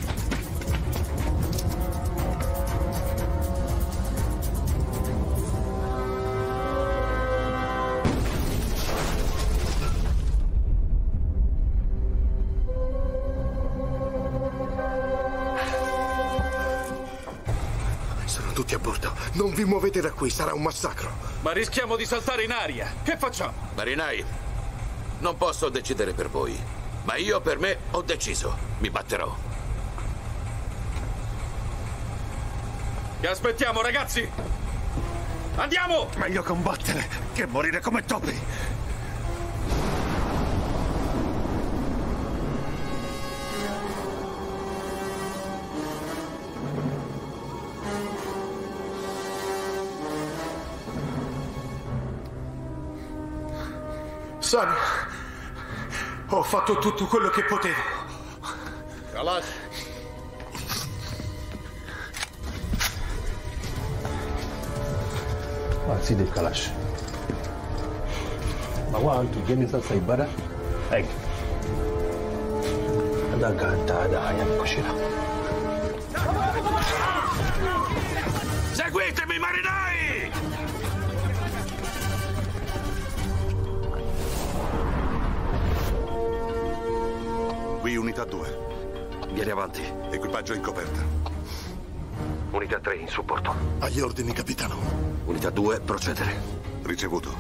Sono tutti a bordo. Non vi muovete da qui, sarà un massacro. Ma rischiamo di saltare in aria. Che facciamo? Marinai, non posso decidere per voi. Ma io per me ho deciso. Mi batterò. Che aspettiamo, ragazzi? Andiamo! Meglio combattere che morire come topi. Sani, ho fatto tutto quello che potevo. Kalash. سيدي الكلاش bahwa untuk jenis saibara baik ada ganta ada ayam kushira Seguitemi, marinai! Qui unità 2. Vieni avanti. Equipaggio in coperta. Unità 3 in supporto. Agli ordini, capitano. Unità 2, procedere. Ricevuto.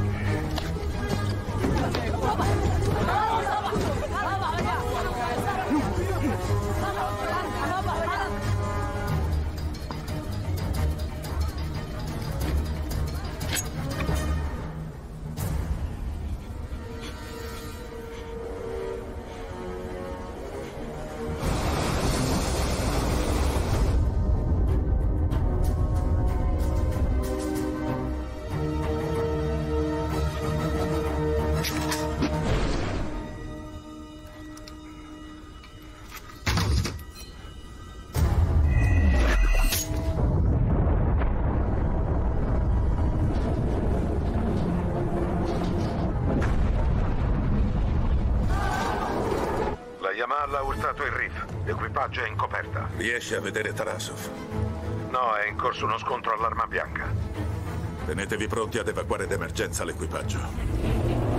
Yamal ha urtato il reef. L'equipaggio è in coperta. Riesce a vedere Tarasov? No, è in corso uno scontro all'arma bianca. Tenetevi pronti ad evacuare d'emergenza l'equipaggio.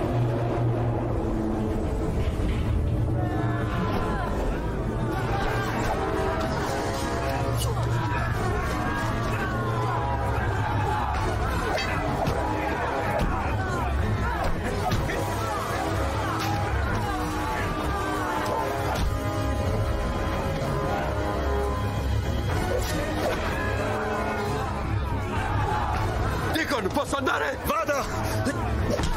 Posso andare? Vada!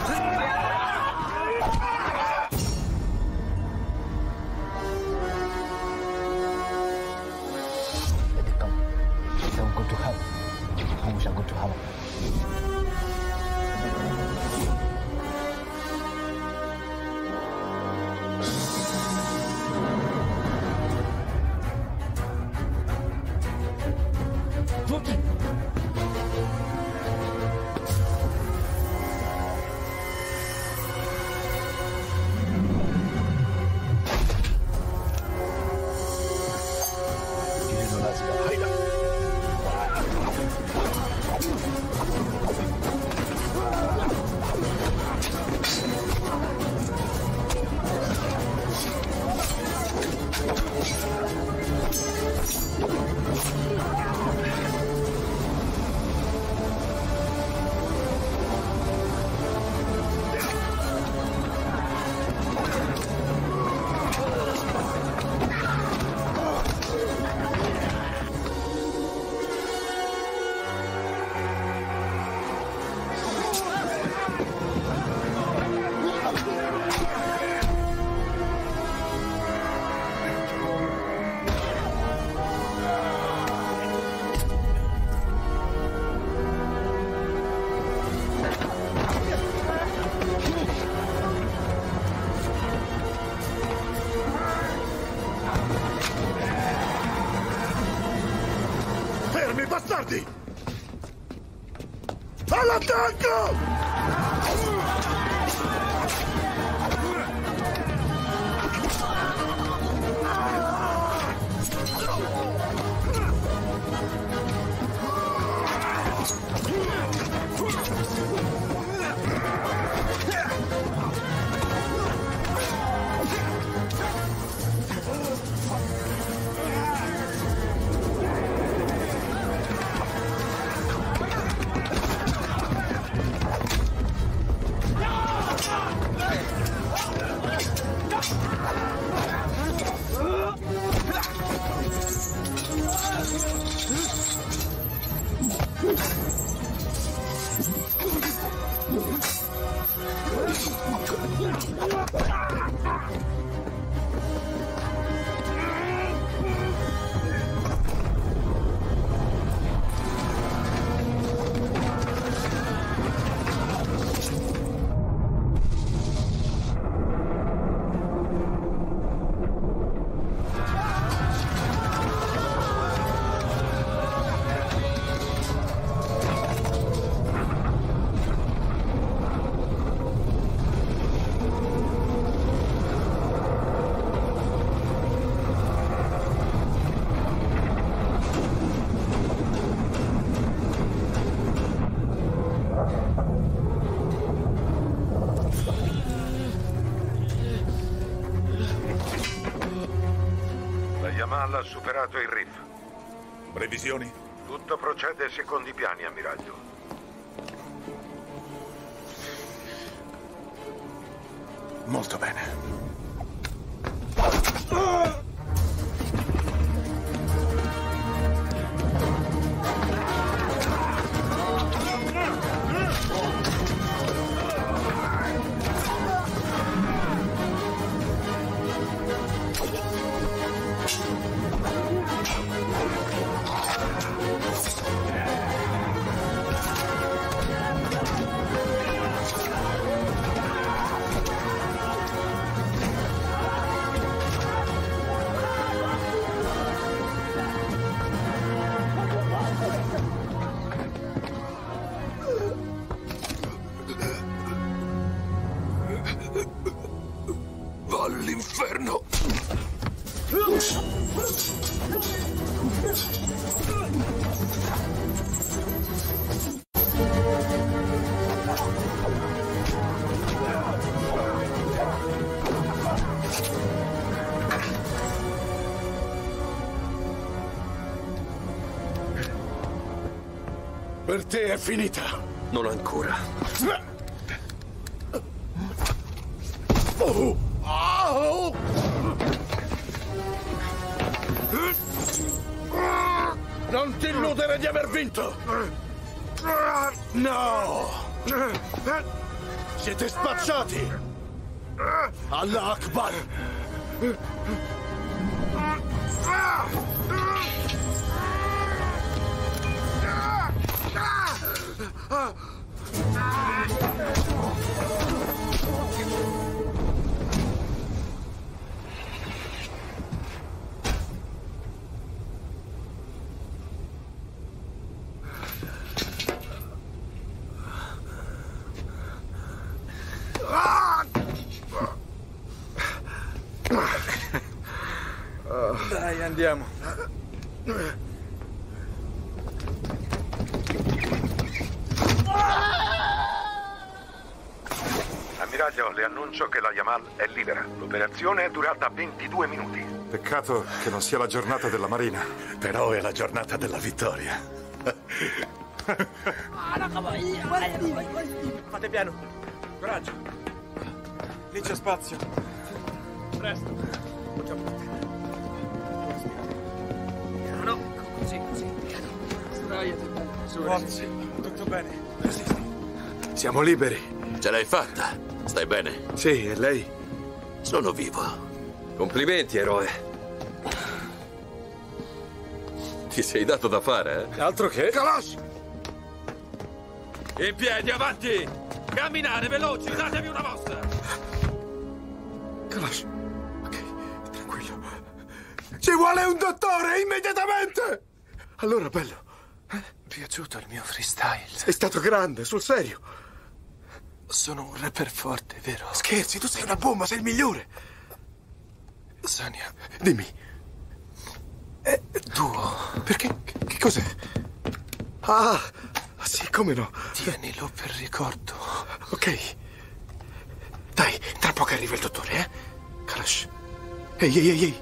bastardi! All'attacco! Ha superato il Reef. Previsioni? Tutto procede secondo i piani, ammiraglio. Molto bene. Va all'inferno! Per te è finita. Non ancora. Non ti illudere di aver vinto! No! Siete spacciati! Allah Akbar! Dai, andiamo. Ammiraglio, le annuncio che la Yamal è libera. L'operazione è durata 22 minuti. Peccato che non sia la giornata della Marina. Però è la giornata della vittoria. Fate piano. Coraggio. Lì c'è spazio. Presto. No, così. Sdraiati. Forza. Tutto bene. Resisti. Siamo liberi. Ce l'hai fatta? Stai bene? Sì, e lei? Sono vivo. Complimenti, eroe. Ti sei dato da fare, eh? Altro che? Kalash! In piedi, avanti! Camminare, veloci, datevi una mossa! Kalash, ok, tranquillo. Ci vuole un dottore, immediatamente! Allora, bello, piaciuto il mio freestyle? Sei stato grande, sul serio. Sono un rapper forte, vero? Scherzi, tu sei una bomba, sei il migliore. Sonia. Dimmi. È duo. Perché? Che cos'è? Ah, sì, come no. Tienilo per ricordo. Ok. Dai, tra poco arriva il dottore, eh? Kalash. Ehi.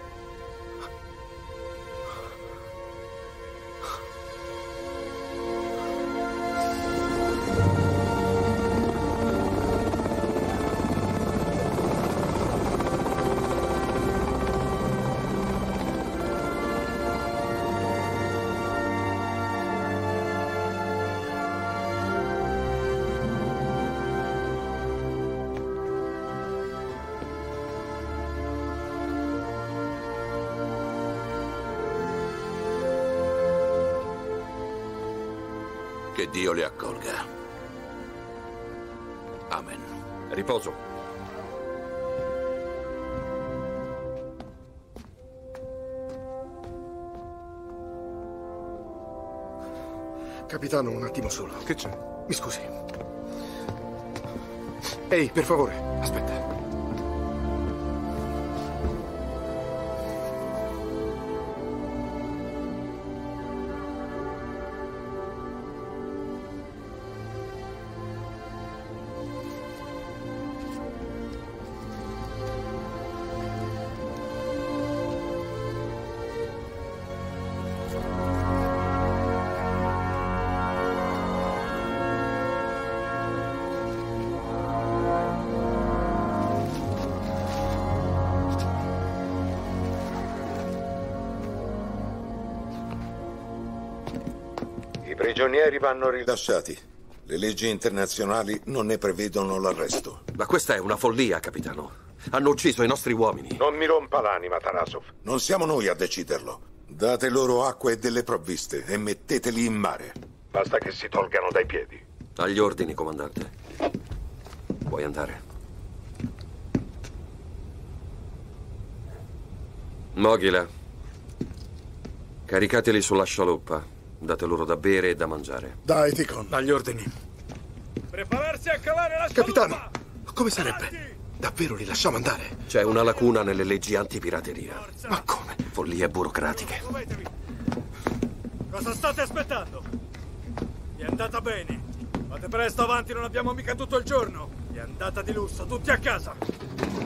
Che Dio li accolga. Amen. Riposo. Capitano, un attimo solo. Che c'è? Mi scusi. Ehi, per favore, aspetta. I prigionieri vanno rilasciati. Le leggi internazionali non ne prevedono l'arresto. Ma questa è una follia, capitano. Hanno ucciso i nostri uomini. Non mi rompa l'anima, Tarasov. Non siamo noi a deciderlo. Date loro acqua e delle provviste e metteteli in mare. Basta che si tolgano dai piedi. Agli ordini, comandante. Puoi andare. Moghila. Caricateli sulla scialuppa. Date loro da bere e da mangiare. Dai, Ticon. Agli ordini. Prepararsi a cavare la scialuppa! Capitano, come sarebbe? Davvero li lasciamo andare? C'è una lacuna nelle leggi antipirateria. Ma come? Follie burocratiche. Cosa state aspettando? È andata bene. Fate presto avanti, non abbiamo mica tutto il giorno. È andata di lusso, tutti a casa.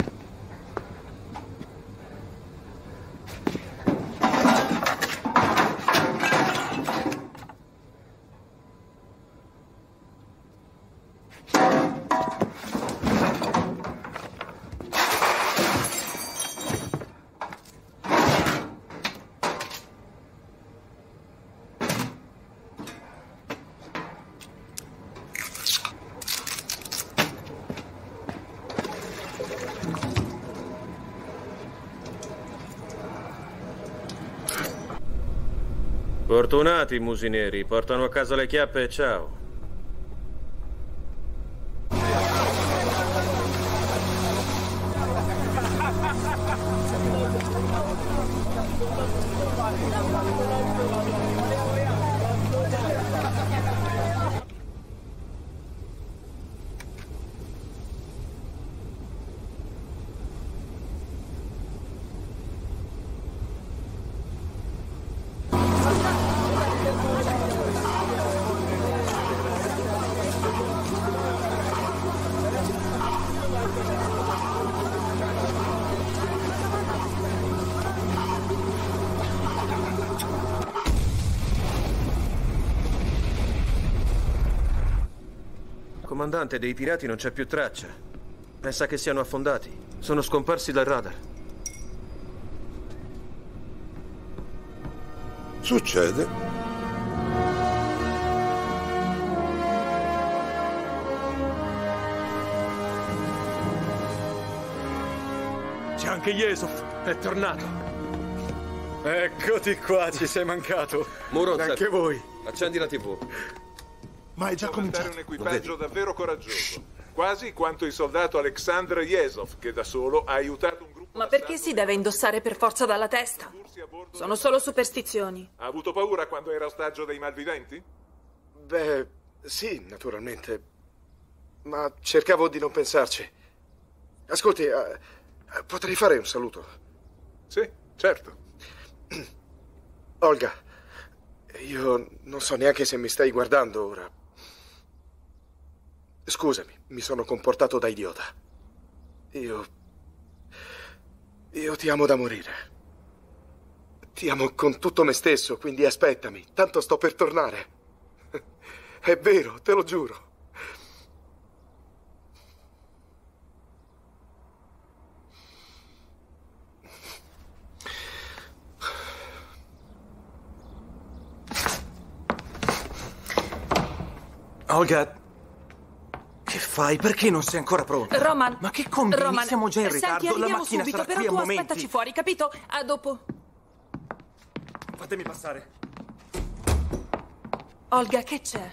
Fortunati i musi neri, portano a casa le chiappe e ciao. Comandante, dei pirati non c'è più traccia. Pensa che siano affondati. Sono scomparsi dal radar. Succede. C'è anche Yesov, è tornato. Eccoti qua, ci sei mancato. Murozek, Anche voi. accendi la TV. Ma è già cominciato. Un equipaggio davvero coraggioso, quasi quanto il soldato Alexandr Yezov, che da solo ha aiutato un gruppo Ma perché si deve indossare per forza dalla testa? Sono solo superstizioni. Ha avuto paura quando era ostaggio dei malviventi? Beh, sì, naturalmente. Ma cercavo di non pensarci. Ascolti, potrei fare un saluto? Sì, certo. Olga, io non so neanche se mi stai guardando ora. Scusami, mi sono comportato da idiota. Io ti amo da morire. Ti amo con tutto me stesso, quindi aspettami. Tanto sto per tornare. È vero, te lo giuro. Olga, che fai? Perché non sei ancora pronta? Roman! Ma che combini? Roman, Siamo già in ritardo, senti, la arriviamo macchina subito, sarà però qui a tu momenti. aspettaci fuori, capito? A dopo. Fatemi passare. Olga, che c'è?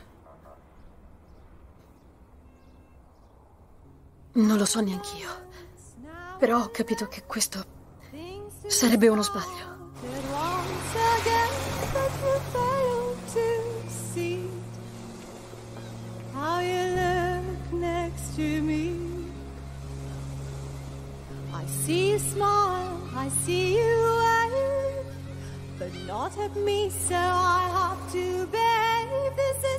Non lo so neanch'io. Però ho capito che questo sarebbe uno sbaglio. How you look next to me. I see you smile, I see you wave, but not at me, so I have to behave. This